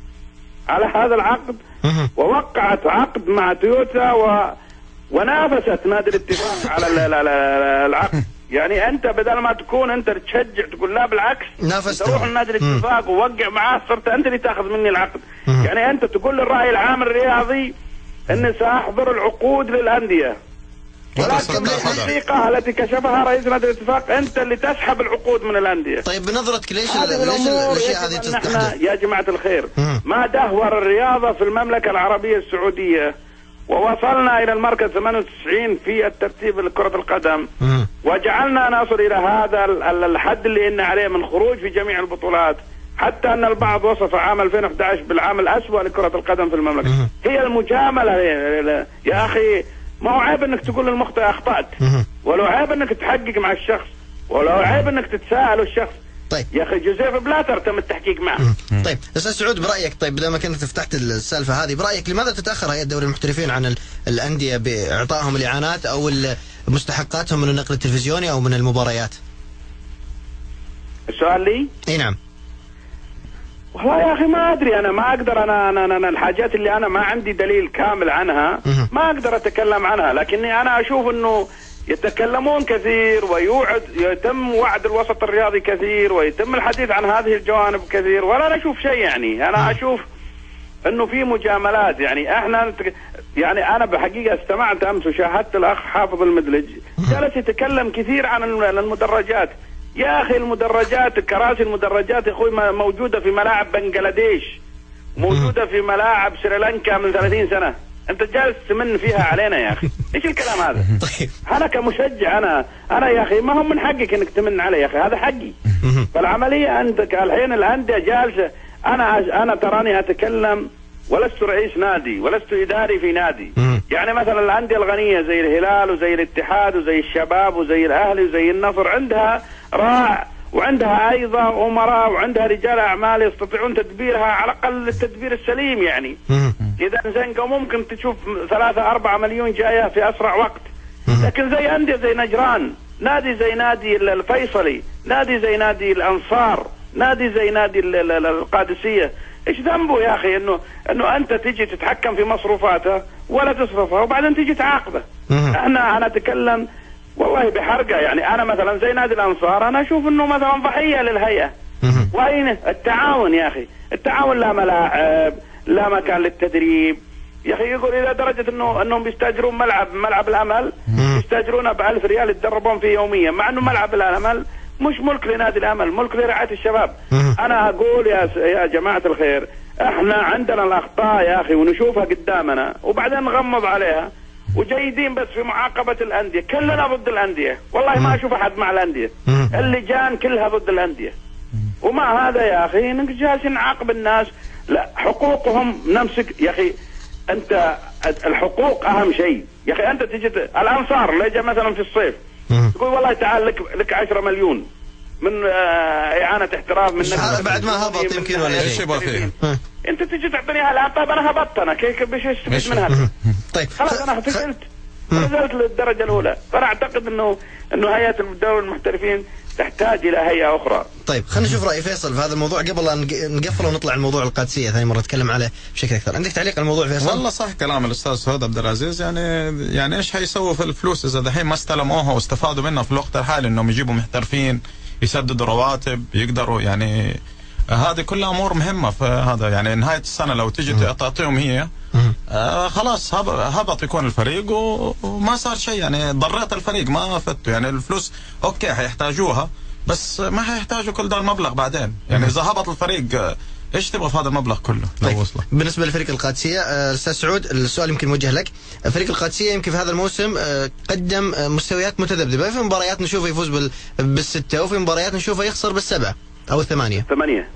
على هذا العقد ووقعت عقد مع تويوتا و... ونافست نادي الاتفاق على العقد. يعني أنت بدل ما تكون أنت تشجع تقول لا بالعكس، تروح لنادي الاتفاق ووقع معاه، صرت أنت اللي تأخذ مني العقد. يعني أنت تقول للرأي العام الرياضي أن سأحضر العقود للأندية، ولكن الحقيقة التي كشفها رئيس نادي الاتفاق أنت اللي تسحب العقود من الأندية. طيب بنظرتك ليش ليش الأشياء هذه تستحدث؟ يا جماعة الخير، ما دهور الرياضة في المملكة العربية السعودية ووصلنا إلى المركز ثمانية وتسعين في الترتيب لكرة القدم، وجعلنا نصل إلى هذا الحد اللي إن عليه من خروج في جميع البطولات، حتى أن البعض وصف عام ألفين وأحد عشر بالعام الأسوأ لكرة القدم في المملكة. هي المجاملة يا أخي، ما هو عيب انك تقول للمخطئ اخطأت، ولو عيب انك تحقق مع الشخص، ولو عيب انك تتساءل الشخص. طيب يا اخي جوزيف بلاتر تم التحقيق معه. طيب استاذ سعود، برايك، طيب بدل ما كنت فتحت السالفه هذه، برايك لماذا تتاخر هيئه دوري المحترفين عن الانديه باعطائهم الاعانات او مستحقاتهم من النقل التلفزيوني او من المباريات؟ السؤال لي؟ اي نعم. والله يا اخي ما ادري، انا ما اقدر، انا انا, أنا الحاجات اللي انا ما عندي دليل كامل عنها ما اقدر اتكلم عنها، لكني انا اشوف انه يتكلمون كثير ويوعد، يتم وعد الوسط الرياضي كثير ويتم الحديث عن هذه الجوانب كثير، ولا اشوف شيء. يعني انا اشوف انه في مجاملات. يعني احنا يعني انا بحقيقه استمعت امس وشاهدت الاخ حافظ المدلج جلس يتكلم كثير عن المدرجات. يا اخي المدرجات، كراسي المدرجات يا اخوي موجوده في ملاعب بنغلاديش، موجوده في ملاعب سريلانكا من ثلاثين سنه، انت جالس تمن فيها علينا يا اخي، ايش الكلام هذا؟ طيب انا كمشجع، انا انا يا اخي ما هو من حقك انك تمن علي يا اخي، هذا حقي. فالعمليه انت الحين الانديه جالسه، انا انا تراني اتكلم ولست رئيس نادي ولست اداري في نادي. يعني مثلا الانديه الغنيه زي الهلال وزي الاتحاد وزي الشباب وزي الاهلي وزي النصر عندها راع، وعندها ايضا امراء، وعندها رجال اعمال يستطيعون تدبيرها على الاقل التدبير السليم. يعني اذا زنقه ممكن تشوف ثلاثة أربعة مليون جايه في اسرع وقت. لكن زي انديه زي نجران، نادي زي نادي الفيصلي، نادي زي نادي الانصار، نادي زي نادي القادسيه، ايش ذنبه يا اخي انه انه انت تيجي تتحكم في مصروفاته ولا تصرفها وبعدين تيجي تعاقبه؟ انا انا اتكلم والله بحرقه. يعني انا مثلا زي نادي الانصار انا اشوف انه مثلا ضحيه للهيئه. وين التعاون يا اخي؟ التعاون لا ملاعب، لا مكان للتدريب يا اخي. يقول الى درجه انه انهم بيستاجرون ملعب ملعب الامل، يستاجرونه ب ألف ريال يتدربون فيه يوميا، مع انه ملعب الامل مش ملك لنادي الامل، ملك لرعايه الشباب. انا اقول يا يا جماعه الخير، احنا عندنا الاخطاء يا اخي ونشوفها قدامنا وبعدين نغمض عليها وجيدين بس في معاقبة الأندية. كلنا ضد الأندية، والله ما أشوف أحد مع الأندية. اللجان كلها ضد الأندية، ومع هذا يا أخي إنك جالسين نعاقب الناس. لا، حقوقهم نمسك يا أخي. أنت الحقوق أهم شيء يا أخي. أنت تجي الأنصار اللي جاء مثلا في الصيف تقول والله تعال لك لك عشرة مليون من آه إعانة احتراف من بعد ما هبط يمكن ولا شيء. أنت تجي تعطيني الآن. طيب أنا هبطت، أنا كيف بيش استفيد منها؟ طيب خلاص أنا فشلت نزلت للدرجة الأولى. فأنا أعتقد إنه إنه هيئة الدوري المحترفين تحتاج إلى هيئة أخرى. طيب خلينا نشوف رأي فيصل في هذا الموضوع قبل لا نقفل ونطلع الموضوع القادسية ثاني مرة نتكلم عليه بشكل أكثر. عندك تعليق على الموضوع فيصل؟ والله صح كلام الأستاذ سعود عبد العزيز. يعني يعني إيش هيسووا في الفلوس إذا دحين ما استلموها واستفادوا منها في الوقت الحالي، إنهم يجيبوا محترفين يسددوا رواتب يقدروا. يعني هذه كلها أمور مهمة في هذا. يعني نهاية السنة لو تجي تعطيهم هي آه خلاص هبط يكون الفريق وما صار شيء. يعني ضريت الفريق ما فدته. يعني الفلوس أوكي حيحتاجوها بس ما حيحتاجوا كل ده المبلغ بعدين. يعني إذا هبط الفريق ايش تبغى في هذا المبلغ كله لو طيب. وصله. بالنسبه لفريق القادسيه استاذ سعود السؤال يمكن موجه لك. فريق القادسيه يمكن في هذا الموسم قدم مستويات متذبذبه، في مباريات نشوفه يفوز بالسته وفي مباريات نشوفه يخسر بالسبعه او الثمانيه. ثمانيه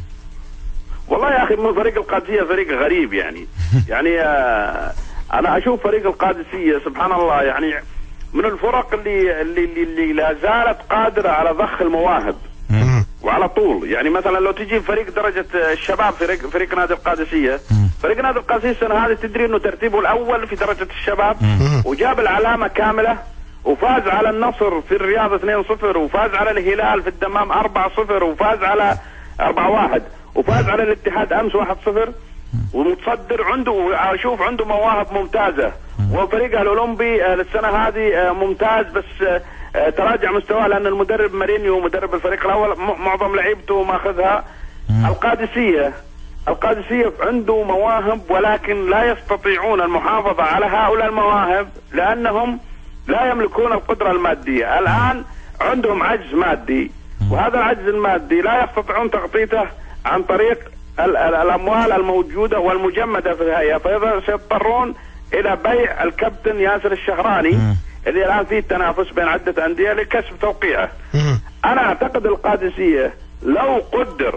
والله يا اخي من فريق القادسيه فريق غريب يعني. يعني آه انا اشوف فريق القادسيه سبحان الله يعني من الفرق اللي اللي اللي لا زالت قادره على ضخ المواهب وعلى طول. يعني مثلا لو تجي فريق درجه الشباب فريق فريق نادي القادسيه، فريق نادي القادسيه السنه هذه تدري انه ترتيبه الاول في درجه الشباب وجاب العلامه كامله وفاز على النصر في الرياض اثنين صفر وفاز على الهلال في الدمام أربعة صفر وفاز على أربعة واحد وفاز على الاتحاد امس واحد صفر ومتصدر. عنده اشوف عنده مواهب ممتازه. وفريقه الاولمبي السنه هذه ممتاز بس تراجع مستواه لان المدرب مارينيو مدرب الفريق الاول معظم لعيبته ماخذها. القادسيه القادسيه عنده مواهب ولكن لا يستطيعون المحافظه على هؤلاء المواهب لانهم لا يملكون القدره الماديه. الان عندهم عجز مادي وهذا العجز المادي لا يستطيعون تغطيته عن طريق ال ال الاموال الموجوده والمجمده في الهيئه، فاذا سيضطرون الى بيع الكابتن ياسر الشهراني اللي الان فيه تنافس بين عده انديه لكسب توقيعه. انا اعتقد القادسيه لو قدر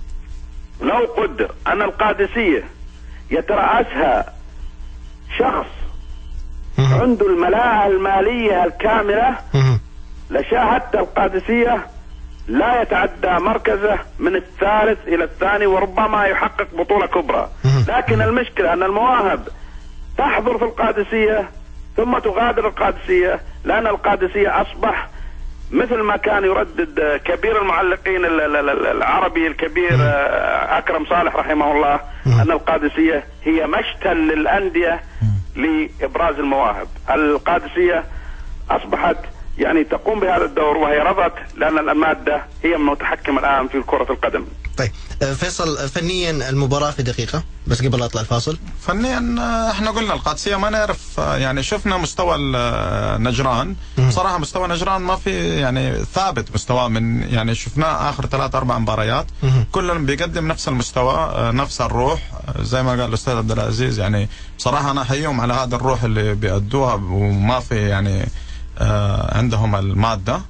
لو قدر ان القادسيه يترأسها شخص عنده الملاءة الماليه الكامله لشاهدت القادسيه لا يتعدى مركزه من الثالث الى الثاني وربما يحقق بطولة كبرى. لكن المشكلة ان المواهب تحضر في القادسية ثم تغادر القادسية لان القادسية اصبح مثل ما كان يردد كبير المعلقين العربي الكبير اكرم صالح رحمه الله ان القادسية هي مشتل للاندية لابراز المواهب. القادسية اصبحت يعني تقوم بهذا الدور وهي رضت لأن المادة هي المتحكم الآن في كرة القدم. طيب فيصل فنيا المباراة في دقيقة بس قبل لا أطلع الفاصل. فنيا احنا قلنا القادسية ما نعرف. يعني شفنا مستوى نجران صراحة مستوى نجران ما في يعني ثابت مستوى من يعني شفناه آخر ثلاث أربع مباريات كلهم بيقدم نفس المستوى نفس الروح زي ما قال الأستاذ عبد العزيز. يعني بصراحة أنا أحييهم على هذا الروح اللي بيأدوها وما في يعني آه عندهم المادة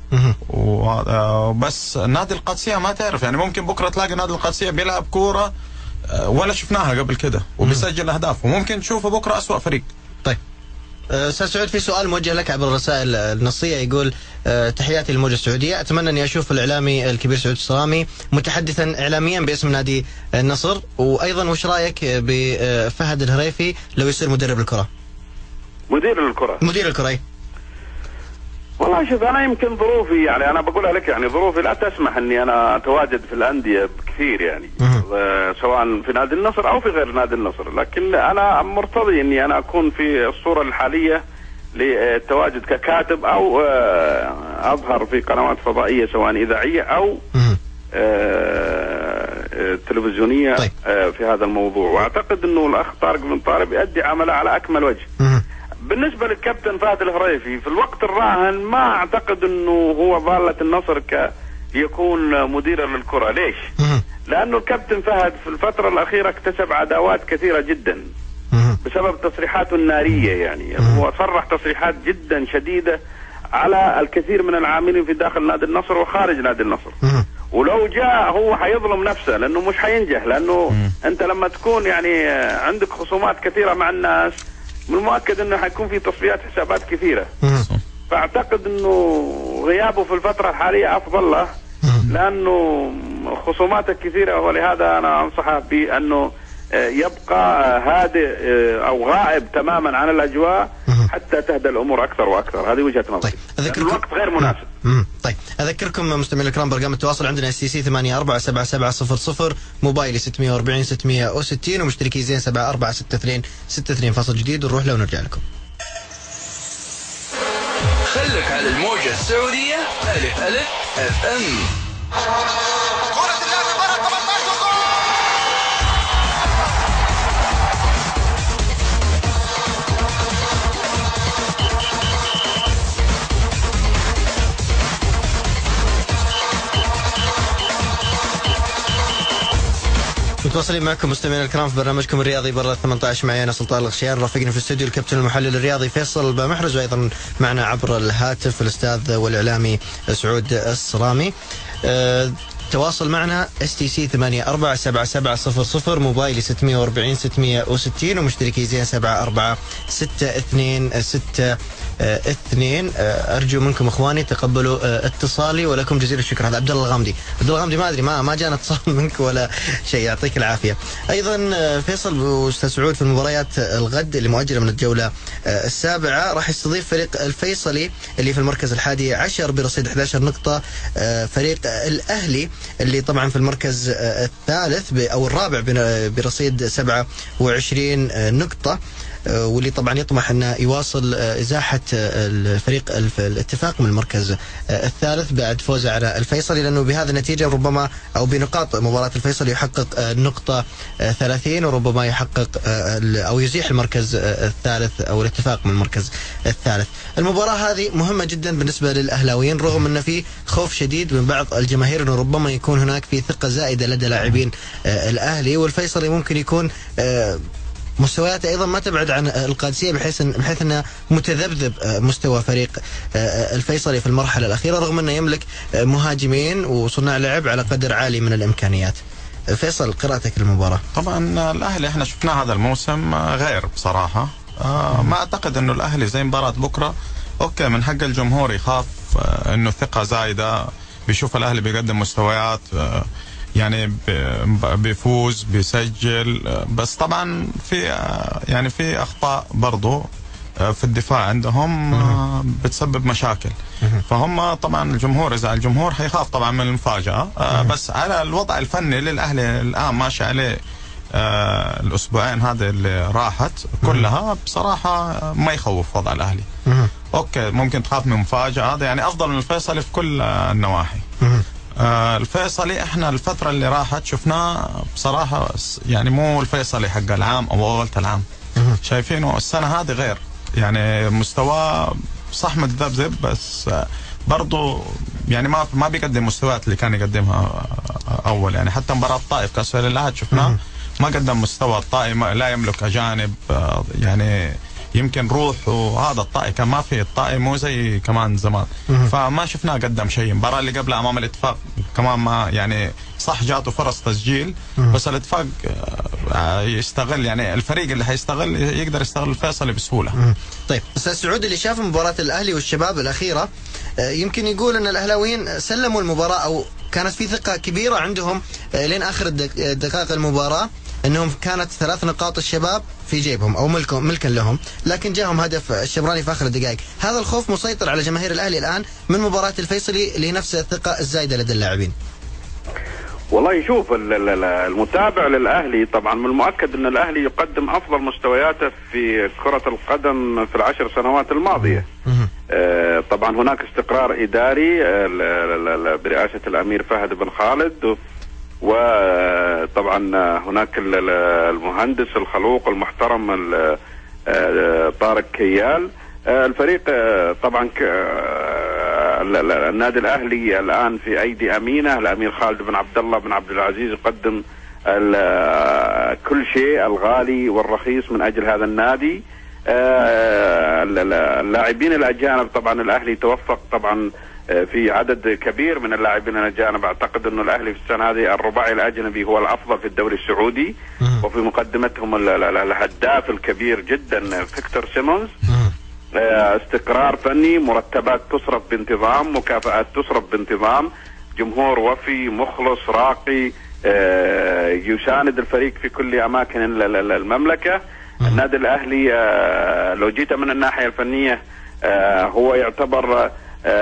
وبس. نادي القادسية ما تعرف يعني ممكن بكرة تلاقي نادي القادسية بيلعب كورة آه ولا شفناها قبل كده وبيسجل أهداف وممكن تشوفه بكرة أسوأ فريق. طيب أستاذ سعود في سؤال موجه لك عبر الرسائل النصية يقول أه تحياتي للموجة السعودية، أتمنى أني أشوف الإعلامي الكبير سعود الصرامي متحدثا إعلاميا باسم نادي النصر، وأيضا وش رأيك بفهد الهريفي لو يصير مدرب الكرة؟ مدير الكرة مدير الكرة والله شوف انا يمكن ظروفي يعني انا بقولها لك يعني ظروفي لا تسمح اني انا اتواجد في الانديه بكثير يعني آه سواء في نادي النصر او في غير نادي النصر، لكن انا مرتضي اني انا اكون في الصوره الحاليه للتواجد ككاتب او آه اظهر في قنوات فضائيه سواء اذاعيه او آه تلفزيونيه طيب. آه في هذا الموضوع. واعتقد انه الاخ طارق بن طارق يؤدي عمله على اكمل وجه. بالنسبة للكابتن فهد الهريفي في الوقت الراهن ما اعتقد انه هو ضالة النصر ك يكون مديرا للكرة. ليش؟ لانه الكابتن فهد في الفترة الاخيرة اكتسب عداوات كثيرة جدا بسبب تصريحاته النارية. يعني هو صرح تصريحات جدا شديدة على الكثير من العاملين في داخل نادي النصر وخارج نادي النصر. ولو جاء هو حيظلم نفسه لأنه مش حينجح، لأنه أنت لما تكون يعني عندك خصومات كثيرة مع الناس من المؤكد أنه حيكون في تصفيات حسابات كثيرة. فأعتقد أنه غيابه في الفترة الحالية أفضل له لأنه خصوماته كثيرة، ولهذا أنا أنصحه بأنه يبقى هادئ أو غائب تماما عن الأجواء حتى تهدى الأمور أكثر وأكثر. هذه وجهة نظري. طيب الوقت غير مناسب. مم. طيب أذكركم مستمعينا الكرام برقم التواصل عندنا اس تي سي ثمانية أربعة سبعة سبعة صفر صفر، موبايلي ستمية وأربعين ستمية وستين، ومشتركي زين سبعة أربعة ستة اثنين ستة اثنين. فاصل جديد ونروح له ونرجع لكم. خلك على الموجة السعودية ألف ألف اف ام. كرة اللعب برا ثمانية عشر جول. متواصلين معكم مستمعينا الكرام في برنامجكم الرياضي برا ثمانية عشر. معي انا سلطان الغشيان، رافقني في الاستوديو الكابتن المحلل الرياضي فيصل بامحرز، وايضا معنا عبر الهاتف الاستاذ والاعلامي سعود الصرامي. أه تواصل معنا اس تي سي ثمانية أربعة سبعة سبعة صفر صفر، موبايلي ستمية وأربعين ستمية وستين، ومشتركي زين سبعة أربعة ستة اثنين ستة اثنين. ارجو منكم اخواني تقبلوا اتصالي ولكم جزيل الشكر. هذا عبد الله الغامدي. عبد الله الغامدي ما ادري ما ما جانا اتصال منك ولا شيء، يعطيك العافيه. ايضا فيصل واستاذ سعود في المباريات الغد اللي مؤجله من الجوله السابعه راح يستضيف فريق الفيصلي اللي في المركز الحادي عشر برصيد أحد عشر نقطه، فريق الاهلي اللي طبعا في المركز الثالث او الرابع برصيد سبعة وعشرين نقطه، واللي طبعا يطمح أنه يواصل إزاحة الفريق الاتفاق من المركز الثالث بعد فوزه على الفيصلي، لأنه بهذه النتيجة ربما أو بنقاط مباراة الفيصلي يحقق نقطة ثلاثين، وربما يحقق أو يزيح المركز الثالث أو الاتفاق من المركز الثالث. المباراة هذه مهمة جدا بالنسبة للأهلاويين، رغم أن في خوف شديد من بعض الجماهير أنه ربما يكون هناك في ثقة زائدة لدى لاعبين الأهلي، والفيصلي ممكن يكون مستوياته ايضا ما تبعد عن القادسيه، بحيث بحيث انه متذبذب مستوى فريق الفيصلي في المرحله الاخيره، رغم انه يملك مهاجمين وصناع لعب على قدر عالي من الامكانيات. فيصل، قراءتك للمباراه؟ طبعا الاهلي احنا شفناه هذا الموسم غير بصراحه. ما اعتقد انه الاهلي زي مباراه بكره، اوكي من حق الجمهور يخاف انه ثقه زايده، بيشوف الاهلي بيقدم مستويات يعني بيفوز بيسجل، بس طبعا في يعني في اخطاء برضو في الدفاع عندهم بتسبب مشاكل. فهم طبعا الجمهور اذا الجمهور حيخاف طبعا من المفاجاه، بس على الوضع الفني للاهلي الان ماشي عليه الاسبوعين هذه اللي راحت كلها بصراحه ما يخوف وضع الاهلي. اوكي ممكن تخاف من مفاجاه، هذا يعني افضل من الفيصلي في كل النواحي. آه الفيصلي احنا الفترة اللي راحت شفناه بصراحة يعني مو الفيصلي حق العام او اولة العام، شايفينه السنة هذه غير، يعني مستواه صح متذبذب، بس آه برضو يعني ما ما بيقدم مستويات اللي كان يقدمها اول. يعني حتى مباراة الطائف كاس اللاعب شفناه ما قدم مستوى الطائي، لا يملك اجانب، آه يعني يمكن روح، وهذا الطائي كان ما في، الطائي مو زي كمان زمان، فما شفناه قدم شيء. المباراة اللي قبلها امام الاتفاق كمان ما يعني صح جاته فرص تسجيل، بس الاتفاق يستغل، يعني الفريق اللي حيستغل يقدر يستغل الفيصلي بسهولة. طيب استاذ سعود، اللي شاف مباراة الاهلي والشباب الاخيرة يمكن يقول ان الاهلاويين سلموا المباراة او كانت في ثقة كبيرة عندهم لين اخر دقائق المباراة انهم كانت ثلاث نقاط الشباب في جيبهم او ملكهم ملكا لهم، لكن جاهم هدف الشبراني في اخر الدقائق. هذا الخوف مسيطر على جماهير الاهلي الان من مباراة الفيصلي لنفس الثقة الزايدة لدى اللاعبين. والله شوف المتابع للاهلي طبعا من المؤكد ان الاهلي يقدم افضل مستوياته في كرة القدم في العشر سنوات الماضية. آه طبعا هناك استقرار اداري آه برئاسة الامير فهد بن خالد، وطبعا هناك المهندس الخلوق المحترم طارق كيال. الفريق طبعا النادي الاهلي الان في ايدي امينه، الامير خالد بن عبد الله بن عبد العزيز يقدم كل شيء الغالي والرخيص من أجل هذا النادي. اللاعبين الأجانب طبعا الأهلي توفق طبعا في عدد كبير من اللاعبين الأجانب. أعتقد أنه الأهلي في السنة هذه الرباعي الأجنبي هو الأفضل في الدوري السعودي، وفي مقدمتهم الهداف الكبير جدا فيكتور سيمونز. استقرار فني، مرتبات تصرف بانتظام، مكافآت تصرف بانتظام، جمهور وفي مخلص راقي يساند الفريق في كل أماكن المملكة. النادي الأهلي لو جيت من الناحية الفنية هو يعتبر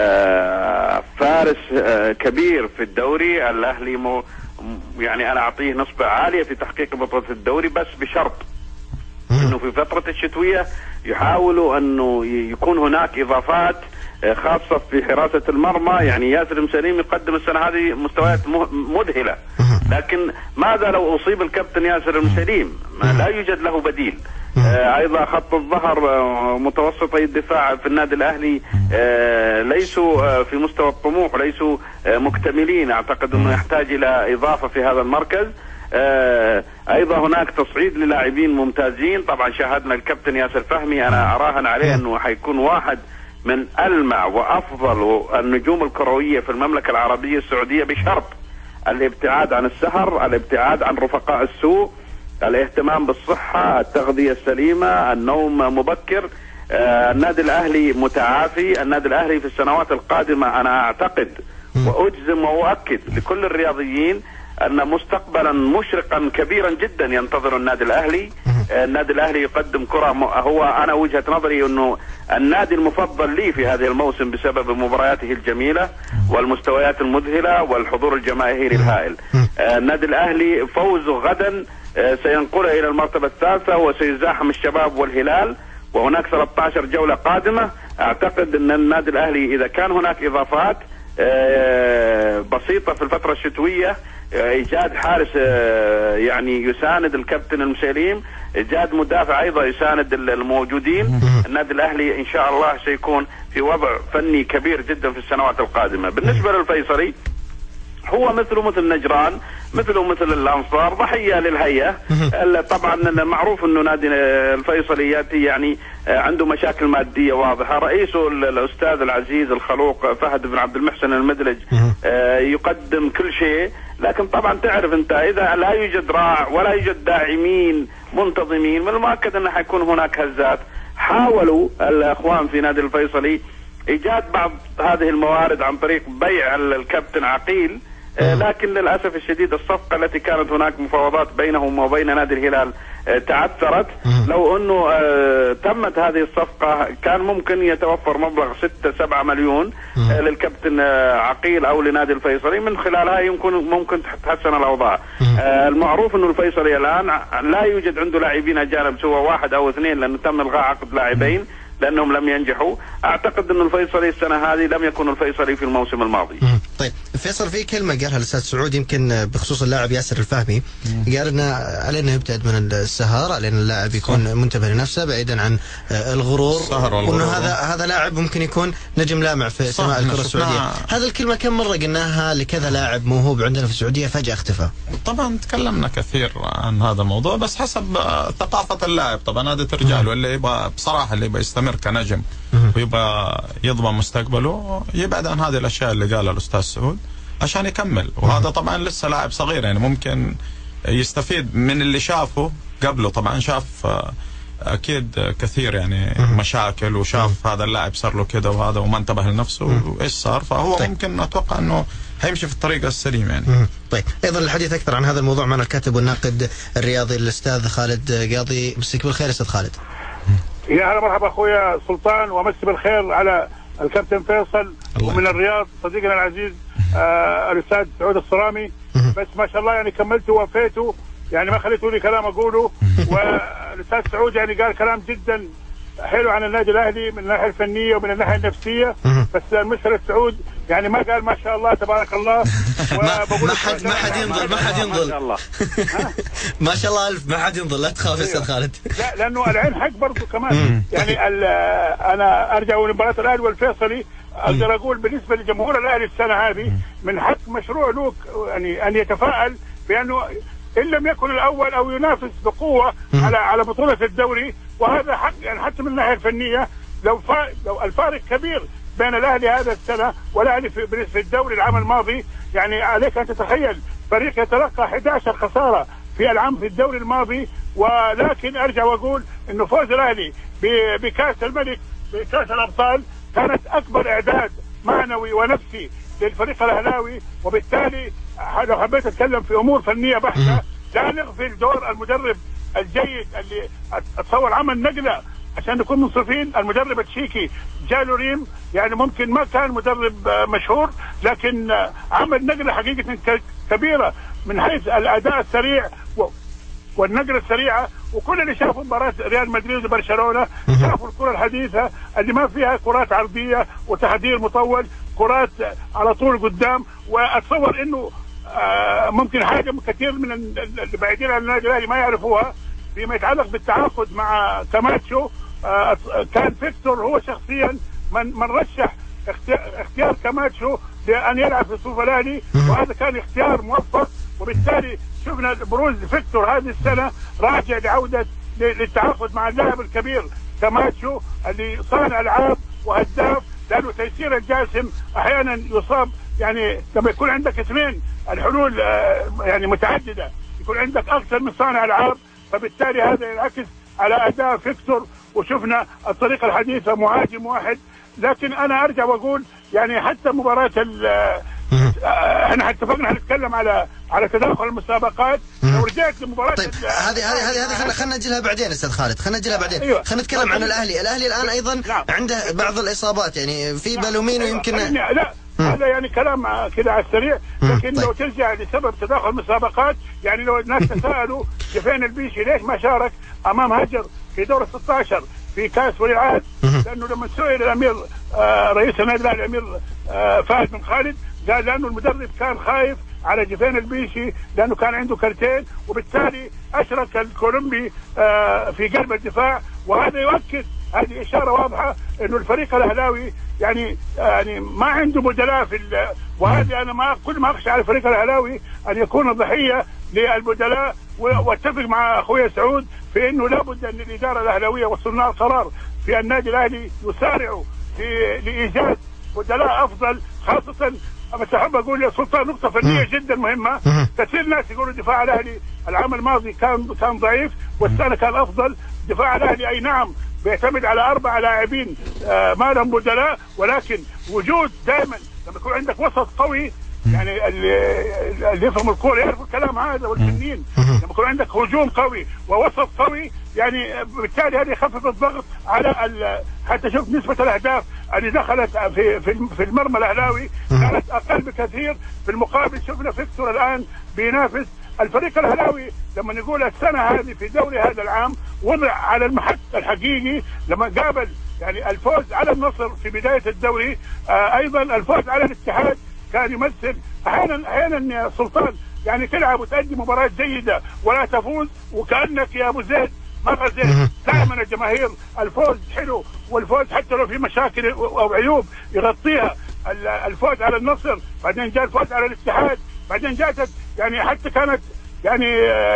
فارس كبير في الدوري. الأهلي مو يعني أنا أعطيه نسبة عالية في تحقيق بطولة الدوري، بس بشرط أنه في فترة الشتوية يحاولوا أنه يكون هناك إضافات خاصة في حراسة المرمى. يعني ياسر المسليم يقدم السنة هذه مستويات مذهلة، لكن ماذا لو أصيب الكابتن ياسر المسليم؟ لا يوجد له بديل. آه ايضا خط الظهر آه متوسطي الدفاع في النادي الاهلي آه ليسوا آه في مستوى الطموح، ليسوا آه مكتملين. اعتقد انه يحتاج الى اضافه في هذا المركز. آه ايضا هناك تصعيد للاعبين ممتازين. طبعا شاهدنا الكابتن ياسر فهمي، انا اراهن عليه انه حيكون واحد من ألمع وافضل النجوم الكرويه في المملكه العربيه السعوديه، بشرط الابتعاد عن السهر، الابتعاد عن رفقاء السوء، الاهتمام بالصحة، التغذية السليمة، النوم مبكر. آه النادي الأهلي متعافي. النادي الأهلي في السنوات القادمة أنا أعتقد وأجزم وأؤكد لكل الرياضيين أن مستقبلا مشرقا كبيرا جدا ينتظر النادي الأهلي. آه النادي الأهلي يقدم كرة، هو أنا وجهة نظري أنه النادي المفضل لي في هذه الموسم بسبب مبارياته الجميلة والمستويات المذهلة والحضور الجماهيري الهائل. آه النادي الأهلي فوزه غدا سينقله إلى المرتبة الثالثة وسيزاحم الشباب والهلال، وهناك ثلاثة عشر جولة قادمة. أعتقد أن النادي الأهلي إذا كان هناك إضافات بسيطة في الفترة الشتوية، إيجاد حارس يعني يساند الكابتن المسليم، إيجاد مدافع أيضا يساند الموجودين، النادي الأهلي إن شاء الله سيكون في وضع فني كبير جدا في السنوات القادمة. بالنسبة للفيصلي هو مثله مثل نجران، مثله مثل الأنصار، ضحية للهيئة. طبعا معروف أنه نادي الفيصلي يأتي يعني عنده مشاكل مادية واضحة. رئيسه الأستاذ العزيز الخلوق فهد بن عبد المحسن المدلج يقدم كل شيء، لكن طبعا تعرف أنت إذا لا يوجد راع ولا يوجد داعمين منتظمين من المؤكد أنه حيكون هناك هزات. حاولوا الأخوان في نادي الفيصلي إيجاد بعض هذه الموارد عن طريق بيع الكابتن عقيل، لكن للأسف الشديد الصفقة التي كانت هناك مفاوضات بينهم وبين نادي الهلال تعثرت. لو أنه تمت هذه الصفقة كان ممكن يتوفر مبلغ ستة سبعة مليون للكابتن عقيل أو لنادي الفيصلي، من خلالها يمكن ممكن تتحسن الأوضاع. المعروف أنه الفيصلي الآن لا يوجد عنده لاعبين أجانب سوى واحد أو اثنين، لأنه تم إلغاء عقد لاعبين لأنهم لم ينجحوا. أعتقد أن الفيصلي السنة هذه لم يكن الفيصلي في الموسم الماضي. طيب فيصل، في كلمة قالها الأستاذ سعود يمكن بخصوص اللاعب ياسر الفهمي، قال إنه علينا يبتعد من السهر، علينا اللاعب يكون منتبه لنفسه بعيدا عن الغرور، وإنه هذا هذا لاعب ممكن يكون نجم لامع في سماء الكرة السعودية. هذا الكلمة كم مرة قلناها لكذا لاعب موهوب عندنا في السعودية فجأة اختفى. طبعا تكلمنا كثير عن هذا الموضوع، بس حسب ثقافة اللاعب. طبعا هذا رجال، واللي يبغى بصراحة اللي يبغى يستمر كنجم ويبغى يضمن مستقبله يبعد عن هذه الاشياء اللي قالها الاستاذ سعود عشان يكمل. وهذا طبعا لسه لاعب صغير، يعني ممكن يستفيد من اللي شافه قبله. طبعا شاف اكيد كثير يعني مشاكل، وشاف هذا اللاعب صار له كده وهذا وما انتبه لنفسه وايش صار، فهو طيب. ممكن اتوقع انه هيمشي في الطريق السليم يعني. طيب ايضا الحديث اكثر عن هذا الموضوع معنا الكاتب والناقد الرياضي الاستاذ خالد قاضي. مساك بالخير استاذ خالد. يا هلا مرحبا اخويا سلطان، ومسي بالخير على الكابتن فيصل، ومن الرياض صديقنا العزيز آه الاستاذ سعود الصرامي. بس ما شاء الله يعني كملتوا ووفيتوا، يعني ما خليتوا لي كلام اقوله. والاستاذ سعود يعني قال كلام جدا حلو عن النادي الاهلي من الناحيه الفنيه ومن الناحيه النفسيه، بس المشكله سعود يعني ما قال ما شاء الله تبارك الله. ما حد ما حد ينضل ما حد ينضل ما شاء الله الف ما حد ينضل، لا تخاف استاذ خالد. لا لانه العين حق برضه كمان. يعني انا ارجع لمباراه الاهلي والفيصلي، اقدر اقول بالنسبه لجمهور الاهلي السنه هذه من حق مشروع له يعني ان يتفائل بانه ان لم يكن الاول او ينافس بقوه على على بطوله الدوري. وهذا حق يعني حتى من الناحيه الفنيه، لو فا لو الفارق كبير بين الاهلي هذا السنه والاهلي في, في الدوري العام الماضي. يعني عليك ان تتخيل فريق يتلقى احد عشر خساره في العام في الدوري الماضي، ولكن ارجع واقول انه فوز الاهلي بكاس الملك بكاس الابطال كانت اكبر اعداد معنوي ونفسي للفريق الاهلاوي. وبالتالي لو حبيت اتكلم في امور فنيه بحته، لا نغفل دور المدرب الجيد اللي اتصور عمل نقله. عشان نكون منصفين، المدرب التشيكي جالو ريم يعني ممكن ما كان مدرب مشهور، لكن عمل نقله حقيقه كبيره من حيث الاداء السريع والنقله السريعه. وكل اللي شافوا مباراه ريال مدريد وبرشلونه شافوا الكره الحديثه اللي ما فيها كرات عرضيه وتحضير مطول، كرات على طول قدام. واتصور انه ممكن حاجه كثير من البعيدين عن النادي الاهلي ما يعرفوها فيما يتعلق بالتعاقد مع كاماتشو. كان فيكتور هو شخصيا من من رشح اختيار كاماتشو لان يلعب في الصفوف الاهلي، وهذا كان اختيار موفق. وبالتالي شفنا بروز فيكتور هذه السنه راجع لعوده للتعاقد مع اللاعب الكبير كاماتشو اللي صانع العاب وهداف، لانه تيسير الجاسم احيانا يصاب. يعني لما يكون عندك اثنين الحلول يعني متعدده، يكون عندك اكثر من صانع العاب، فبالتالي هذا ينعكس على اداء فيكتور. وشفنا الطريقه الحديثه مهاجم واحد. لكن انا ارجع واقول يعني حتى مباراه احنا اتفقنا هنتكلم على على تداخل المسابقات. لو رجعت لمباراه طيب هذه هذه هذه هذه خلينا نجلها بعدين استاذ خالد، خلينا نجلها بعدين. أيوة. خلينا نتكلم عن الاهلي. الاهلي الان ايضا نعم. عنده بعض الاصابات، يعني في بالومينو يمكن لا هذا يعني كلام كذا على السريع. لكن طيب. لو ترجع لسبب تداخل المسابقات، يعني لو الناس تساءلوا جفين البيشي ليش ما شارك امام هجر في دور ال ستة عشر في كاس ولي العهد، لانه لما سئل الامير آه رئيس النادي الاهلي الامير آه فهد بن خالد قال لانه المدرب كان خايف على جفين البيشي لانه كان عنده كرتين، وبالتالي اشرك الكولومبي آه في قلب الدفاع. وهذا يؤكد، هذه اشاره واضحه انه الفريق الاهلاوي يعني يعني ما عنده بدلاء في. وهذه انا ما كل ما اخشى على الفريق الاهلاوي ان يكون ضحيه للبدلاء. واتفق مع اخوي سعود في انه لابد ان الاداره الاهلاويه وصناع القرار في النادي الاهلي يسارعوا في لايجاد بدلاء افضل، خاصه بس احب اقول يا سلطان نقطه فنيه جدا مهمه. كثير ناس يقولوا دفاع الاهلي العام الماضي كان كان ضعيف والسنه كان افضل. دفاع الاهلي اي نعم بيعتمد على اربع لاعبين آه ما لهم بدلاء، ولكن وجود دائما لما يكون عندك وسط قوي، يعني اللي, اللي يفهم الكوره يعرف الكلام هذا والفنيين، لما يكون عندك هجوم قوي ووسط قوي يعني بالتالي هذا يخفف الضغط على حتى شوف نسبه الاهداف اللي دخلت في في, في المرمى الاهلاوي كانت اقل بكثير. في المقابل شفنا فيكتور الان بينافس الفريق الاهلاوي. لما نقول السنه هذه في دوري هذا العام وضع على المحك الحقيقي لما قابل يعني الفوز على النصر في بدايه الدوري، آه ايضا الفوز على الاتحاد كان يمثل احيانا احيانا يا سلطان يعني تلعب وتأدي مباراه جيده ولا تفوز وكانك يا ابو زيد ما فزت. دائما الجماهير الفوز حلو، والفوز حتى لو في مشاكل او عيوب يغطيها. الفوز على النصر، بعدين جاء الفوز على الاتحاد، بعدين جاءت يعني حتى كانت يعني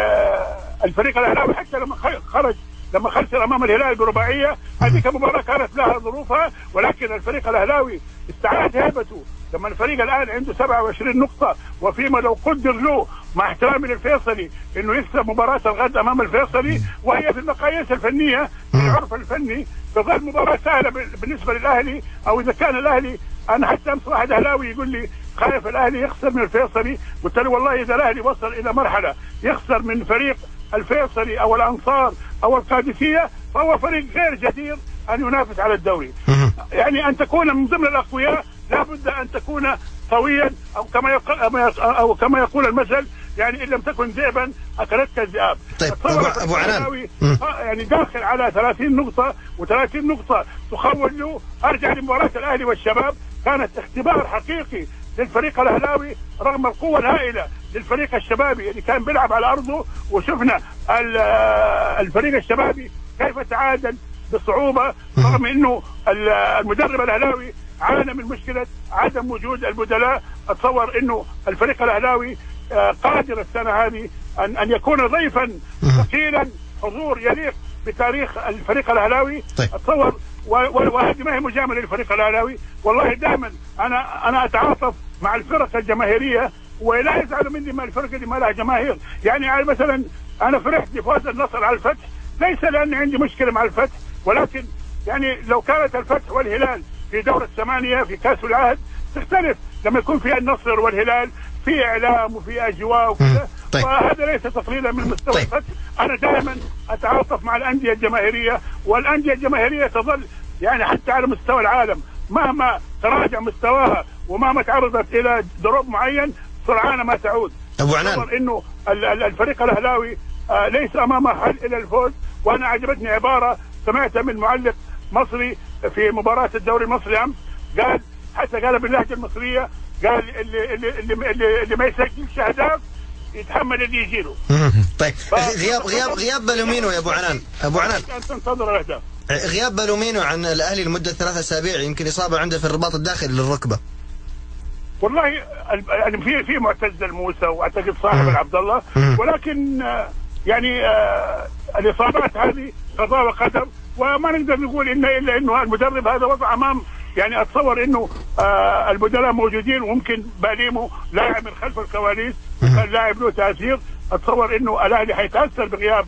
الفريق الاهلاوي حتى لما خرج لما خسر امام الهلال برباعيه، هذه المباراه كانت لها ظروفها، ولكن الفريق الاهلاوي استعاد هيبته. لما الفريق الان عنده سبعة وعشرين نقطه، وفيما لو قدر له مع احترامي للفيصلي انه يكسب مباراه الغد امام الفيصلي، وهي في المقاييس الفنيه في العرف الفني تظل مباراه سهله بالنسبه للاهلي. او اذا كان الاهلي، انا حتى امس واحد اهلاوي يقول لي خايف الاهلي يخسر من الفيصلي، قلت له والله اذا الاهلي وصل الى مرحله يخسر من فريق الفيصلي او الانصار او القادسيه فهو فريق غير جدير ان ينافس على الدوري. يعني ان تكون من ضمن الاقوياء لابد ان تكون قويا، او كما او كما يقول المثل يعني ان لم تكن ذئبا اكلتك الذئاب. طيب ابو عنان يعني داخل على ثلاثين نقطه، و30 نقطه تخول له. ارجع لمباراه الاهلي والشباب، كانت اختبار حقيقي للفريق الاهلاوي رغم القوه الهائله للفريق الشبابي اللي كان بيلعب على ارضه. وشفنا الفريق الشبابي كيف تعادل بصعوبه رغم انه المدرب الاهلاوي عانى من مشكله عدم وجود البدلاء. اتصور انه الفريق الاهلاوي قادر السنه هذه ان ان يكون ضيفا ثقيلا، حضور يليق بتاريخ الفريق الاهلاوي. طيب. اتصور وهذه ما هي مجامله للفريق الاهلاوي، والله دائما انا انا اتعاطف مع الفرق الجماهيريه ولا يزعلوا مني ما الفرق اللي ما لها جماهير. يعني مثلا انا فرحت بفوز النصر على الفتح، ليس لاني عندي مشكله مع الفتح، ولكن يعني لو كانت الفتح والهلال في دور الثمانيه في كاس العهد تختلف لما يكون في النصر والهلال في اعلام وفي اجواء وكذا. طيب. وهذا ليس تقليلا من مستوى طيب. الفتح. انا دائما اتعاطف مع الانديه الجماهيريه، والانديه الجماهيريه تظل يعني حتى على مستوى العالم مهما تراجع مستواها ومهما تعرضت الى دروب معين سرعان ما تعود. ابو عنان، انه الفريق الاهلاوي آه ليس امامه حل الى الفوز. وانا عجبتني عباره سمعتها من معلق مصري في مباراه الدوري المصري امس، قال حتى قال باللهجه المصريه، قال اللي اللي اللي, اللي, اللي ما يسجلش اهداف يتحمل اللي يجي له. طيب غياب غياب غياب بالومينو يا ابو عنان، ابو عنان كانت تنتظر الاهداف. غياب بالومينو عن الاهلي لمده ثلاث اسابيع، يمكن اصابه عنده في الرباط الداخلي للركبه. والله يعني في في معتز الموسى واعتقد صاحب العبد الله، ولكن يعني الاصابات هذه قضاء وقدر، وما نقدر نقول إن الا انه المدرب هذا وضع امام، يعني اتصور انه آه البدلاء موجودين وممكن باليمو لاعب من خلف الكواليس وكان لاعب له تاثير. اتصور انه الاهلي حيتاثر بغياب،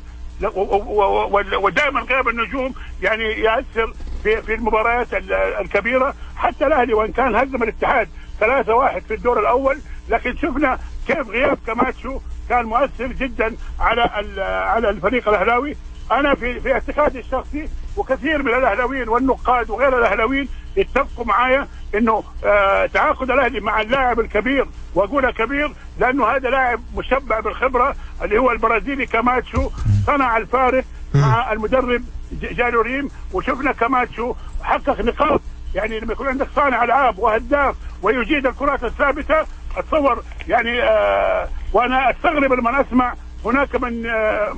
ودائما غياب النجوم يعني ياثر في في المباريات الكبيره. حتى الاهلي وان كان هزم الاتحاد ثلاثة واحد في الدور الاول، لكن شفنا كيف غياب كاماتشو كان مؤثر جدا على على الفريق الاهلاوي. انا في في اعتقادي الشخصي وكثير من الاهلاويين والنقاد وغير الاهلاويين اتفقوا معايا انه آه تعاقد الاهلي مع اللاعب الكبير، واقولها كبير لانه هذا لاعب مشبع بالخبره اللي هو البرازيلي كاماتشو، صنع الفارق مع المدرب جالو ريم. وشفنا كاماتشو حقق نقاط، يعني لما يكون عندك صانع العاب وهداف ويجيد الكرات الثابته اتصور يعني آه وانا استغرب لما اسمع هناك من آه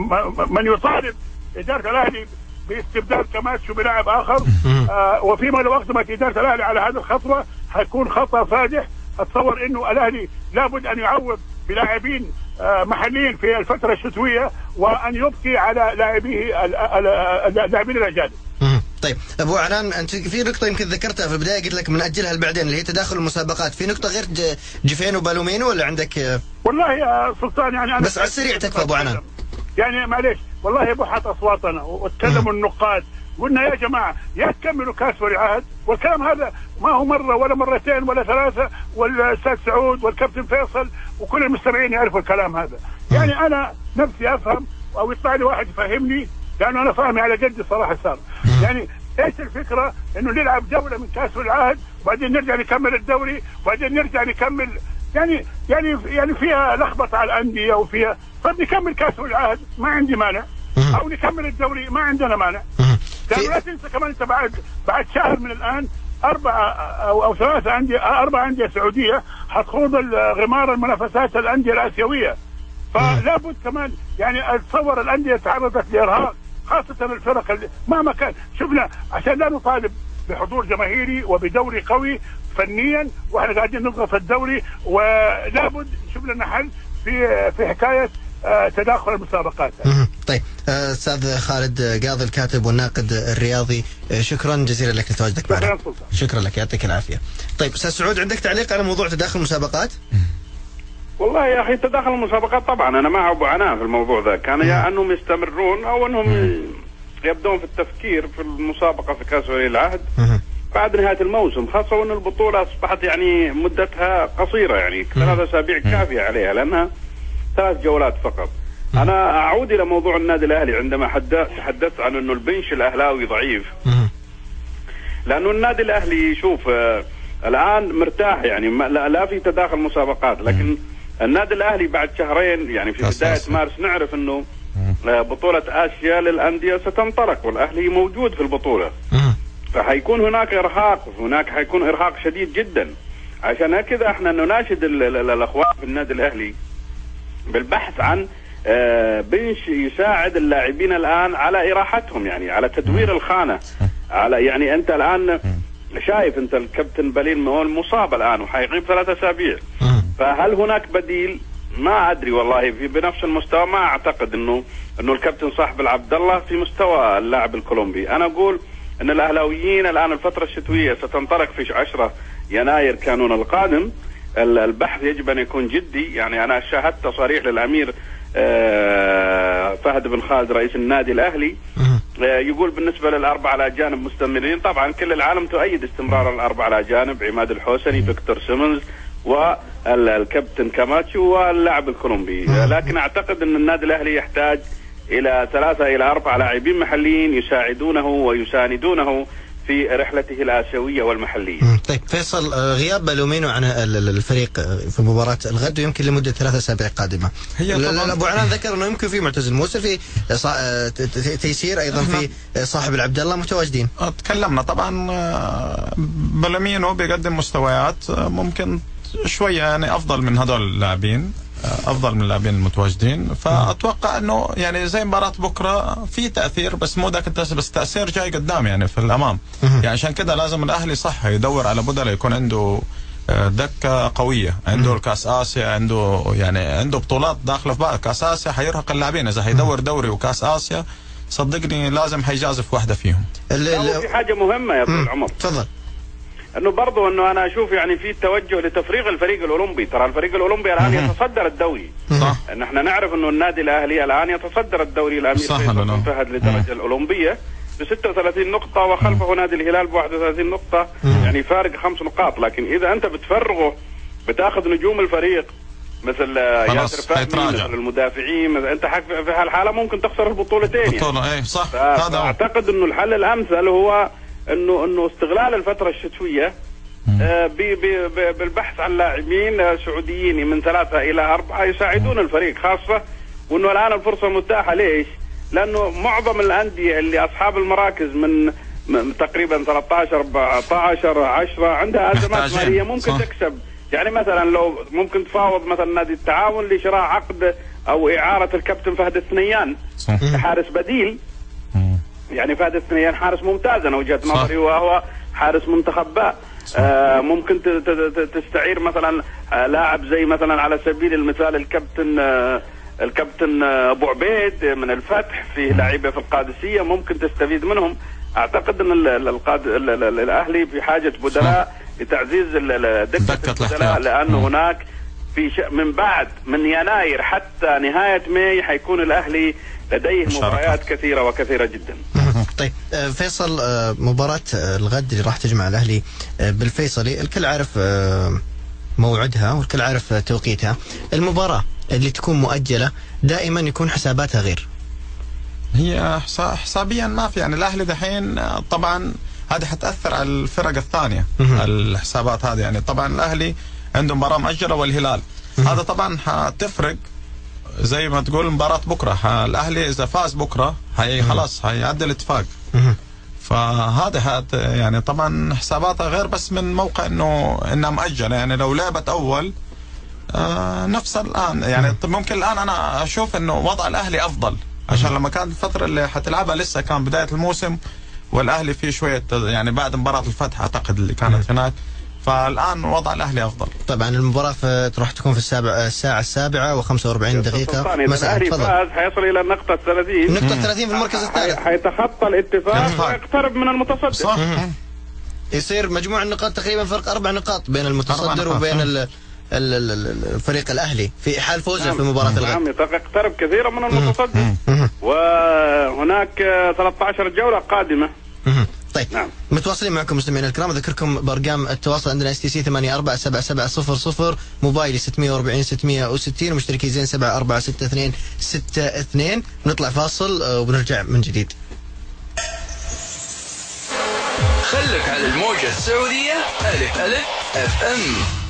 من يطالب اداره الاهلي باستبدال كاماتشو بلاعب اخر، آه وفيما لو اقدمت اداره الاهلي على هذه الخطوه حيكون خطا فادح. اتصور انه الاهلي لابد ان يعوض بلاعبين آه محليين في الفتره الشتويه، وان يبقي على لاعبيه اللاعبين الاجانب. طيب ابو عنان، انت في نقطه يمكن ذكرتها في البدايه قلت لك بنأجلها لبعدين اللي هي تداخل المسابقات، في نقطه غير جيفين وبالومينو ولا عندك؟ والله يا سلطان يعني انا بس على السريع تكفى ابو عنان. يعني معليش والله بحت اصواتنا واتكلموا النقاد، قلنا يا جماعه يا تكملوا كاس ولي عهد، والكلام هذا ما هو مره ولا مرتين ولا ثلاثه، والاستاذ سعود والكابتن فيصل وكل المستمعين يعرفوا الكلام هذا. يعني انا نفسي افهم او يطلع لي واحد يفهمني، لانه انا فاهمي على قدي صراحه صار. يعني ايش الفكره انه نلعب جوله من كاس العهد وبعدين نرجع نكمل الدوري وبعدين نرجع نكمل، يعني يعني يعني فيها لخبطه على الانديه وفيها. طب نكمل كاس العهد ما عندي مانع، او نكمل الدوري ما عندنا مانع. لانه لا تنسى كمان انت بعد بعد شهر من الان اربعه او او ثلاثه انديه اربع انديه سعوديه حتخوض غمار المنافسات الانديه الاسيويه، فلا بد كمان يعني اتصور الانديه تعرضت لارهاق، خاصه الفرق اللي مهما كان. شفنا عشان لا نطالب بحضور جماهيري وبدوري قوي فنيا واحنا قاعدين نضغط الدوري، ولا بد نشوف لنا حل في في حكايه آه تداخل المسابقات. طيب استاذ خالد قاضي الكاتب والناقد الرياضي، شكرا جزيلا لك لتواجدك معنا. شكرا لك يعطيك العافيه. طيب استاذ سعود، عندك تعليق على موضوع تداخل المسابقات؟ والله يا اخي تداخل المسابقات طبعا انا مع ابو عنان في الموضوع ذا، كان يا انهم يستمرون او انهم يبدون في التفكير في المسابقه في كاس ولي العهد بعد نهايه الموسم، خاصه وان البطوله اصبحت يعني مدتها قصيره، يعني ثلاث اسابيع كافيه عليها لانها ثلاث جولات فقط. انا اعود الى موضوع النادي الاهلي عندما تحدثت عن انه البنش الاهلاوي ضعيف، لانه النادي الاهلي شوف آه الان مرتاح، يعني لا, لا في تداخل مسابقات، لكن النادي الاهلي بعد شهرين يعني في بدايه مارس نعرف انه بطوله اسيا للانديه ستنطلق والاهلي موجود في البطوله، فحيكون هناك ارهاق، هناك حيكون ارهاق شديد جدا. عشان كذا احنا نناشد الاخوان في النادي الاهلي بالبحث عن بنش يساعد اللاعبين الان على اراحتهم، يعني على تدوير الخانه، على يعني انت الان شايف انت الكابتن بليل مصاب الان وحيغيب ثلاثة اسابيع، فهل هناك بديل ما ادري والله في بنفس المستوى. ما اعتقد انه انه الكابتن صاحب العبد الله في مستوى اللاعب الكولومبي. انا اقول ان الاهلاويين الان الفتره الشتويه ستنطلق في عشرة يناير كانون القادم. البحث يجب ان يكون جدي. يعني انا شاهدت تصاريح للامير فهد بن خالد رئيس النادي الاهلي يقول بالنسبه للاربعه الاجانب مستمرين. طبعا كل العالم تؤيد استمرار الاربعه الاجانب، عماد الحوسني، فيكتور سيمونز، والكابتن كاماتشو واللاعب الكولومبي. لكن اعتقد ان النادي الاهلي يحتاج الى ثلاثه الى اربعه لاعبين محليين يساعدونه ويساندونه في رحلته الآسيوية والمحلية. طيب فيصل، غياب بالومينو عن الفريق في مباراة الغد ويمكن لمدة ثلاثة أسابيع قادمة. أبو عنان ذكر أنه يمكن في معتز الموسى، في تيسير أيضا، في صاحب العبد الله متواجدين. تكلمنا طبعا بالومينو بيقدم مستويات ممكن شوية يعني أفضل من هذول اللاعبين، افضل من اللاعبين المتواجدين. فاتوقع انه يعني زي مباراه بكره في تاثير، بس مو ذاك التاثير، بس تاثير جاي قدام يعني في الامام. يعني عشان كده لازم الاهلي صح يدور على بدلاء، يكون عنده دكه قويه، عنده كاس اسيا، عنده يعني عنده بطولات داخله في بعض. كاس اسيا حيرهق اللاعبين، اذا حيدور دوري وكاس اسيا صدقني لازم حيجازف واحده فيهم. في حاجه مهمه يا ابو عمر، تفضل. انه برضه انه انا اشوف يعني في توجه لتفريغ الفريق الاولمبي. ترى الفريق الاولمبي الان يتصدر الدوري. صح. ان احنا نعرف انه النادي الاهلي الان يتصدر الدوري. الامير فيصل فهد للدرجه الاولمبيه ب ستة وثلاثين نقطه، وخلفه نادي الهلال ب واحد وثلاثين نقطه. يعني فارق خمس نقاط. لكن اذا انت بتفرغه بتاخذ نجوم الفريق مثل ياسر فهمي، مثل المدافعين، مثل انت في هالحاله ممكن تخسر البطولتين. بطولة يعني. ايه صح. هذا اعتقد انه الحل الامثل هو انه انه استغلال الفتره الشتويه آه بي بي بي بالبحث عن لاعبين آه سعوديين من ثلاثه الى اربعه يساعدون الفريق، خاصه وانه الان الفرصه متاحه. ليش؟ لانه معظم الانديه اللي اصحاب المراكز من, من تقريبا ثلاثة عشر أربعة عشر عشرة عندها ازمات ماليه ممكن صح. تكسب. يعني مثلا لو ممكن تفاوض مثلا نادي التعاون لشراء عقد او اعاره الكابتن فهد الثنيان حارس بديل. يعني فهد الثنيان حارس ممتاز انا وجهة نظري، وهو حارس منتخب باء. آه ممكن تستعير مثلا آه لاعب زي مثلا على سبيل المثال الكابتن آه الكابتن آه ابو عبيد من الفتح، في لعيبه في القادسيه ممكن تستفيد منهم. اعتقد ان القاد... الاهلي في حاجه بدلاء لتعزيز دكه البدلاء، لانه هناك في ش... من بعد من يناير حتى نهايه ماي حيكون الاهلي لديه مباريات كثيره وكثيره جدا. طيب فيصل، مباراة الغد اللي راح تجمع الأهلي بالفيصلي، الكل عارف موعدها والكل عارف توقيتها. المباراة اللي تكون مؤجلة دائما يكون حساباتها غير. هي حسابيا ما في، يعني الأهلي دحين طبعا هذه حتأثر على الفرق الثانية الحسابات هذه. يعني طبعا الأهلي عنده مباراة مؤجلة والهلال، هذا طبعا حتفرق زي ما تقول مباراة بكرة. الأهلي إذا فاز بكرة هي خلاص هيعدي الاتفاق. فهذا يعني طبعا حساباتها غير، بس من موقع إنه إنها مؤجلة. يعني لو لعبت أول آه نفس الآن، يعني ممكن الآن أنا أشوف إنه وضع الأهلي أفضل، عشان لما كانت الفترة اللي حتلعبها لسه كان بداية الموسم والأهلي فيه شوية يعني بعد مباراة الفتح أعتقد اللي كانت هناك، فالآن وضع الأهلي أفضل. طبعا المباراة راح تكون في السابع الساعة السابعة وخمسة وأربعين دقيقة مساء. الأهلي فاز حيصل إلى النقطة الثلاثين. النقطة الثلاثين في المركز الثالث. حيتخطى الاتفاق ويقترب من المتصدر. صح. يصير مجموع النقاط تقريبا فرق أربع نقاط بين المتصدر وبين ال الفريق الأهلي في حال فوزه في مباراة الغد. نعم يقترب كثيرا من المتصدر. وهناك ثلاثة عشر جولة قادمة. طيب نعم. متواصلين معكم مستمعينا الكرام، اذكركم بارقام التواصل عندنا اس تي سي ثمانية أربعة سبعة سبعة صفر صفر، موبايلي ستمية وأربعين ستمية وستين، ومشتركي زين سبعة أربعة ستة اثنين ستة اثنين. نطلع فاصل وبنرجع من جديد. خلك على الموجة السعودية ألف ألف اف ام.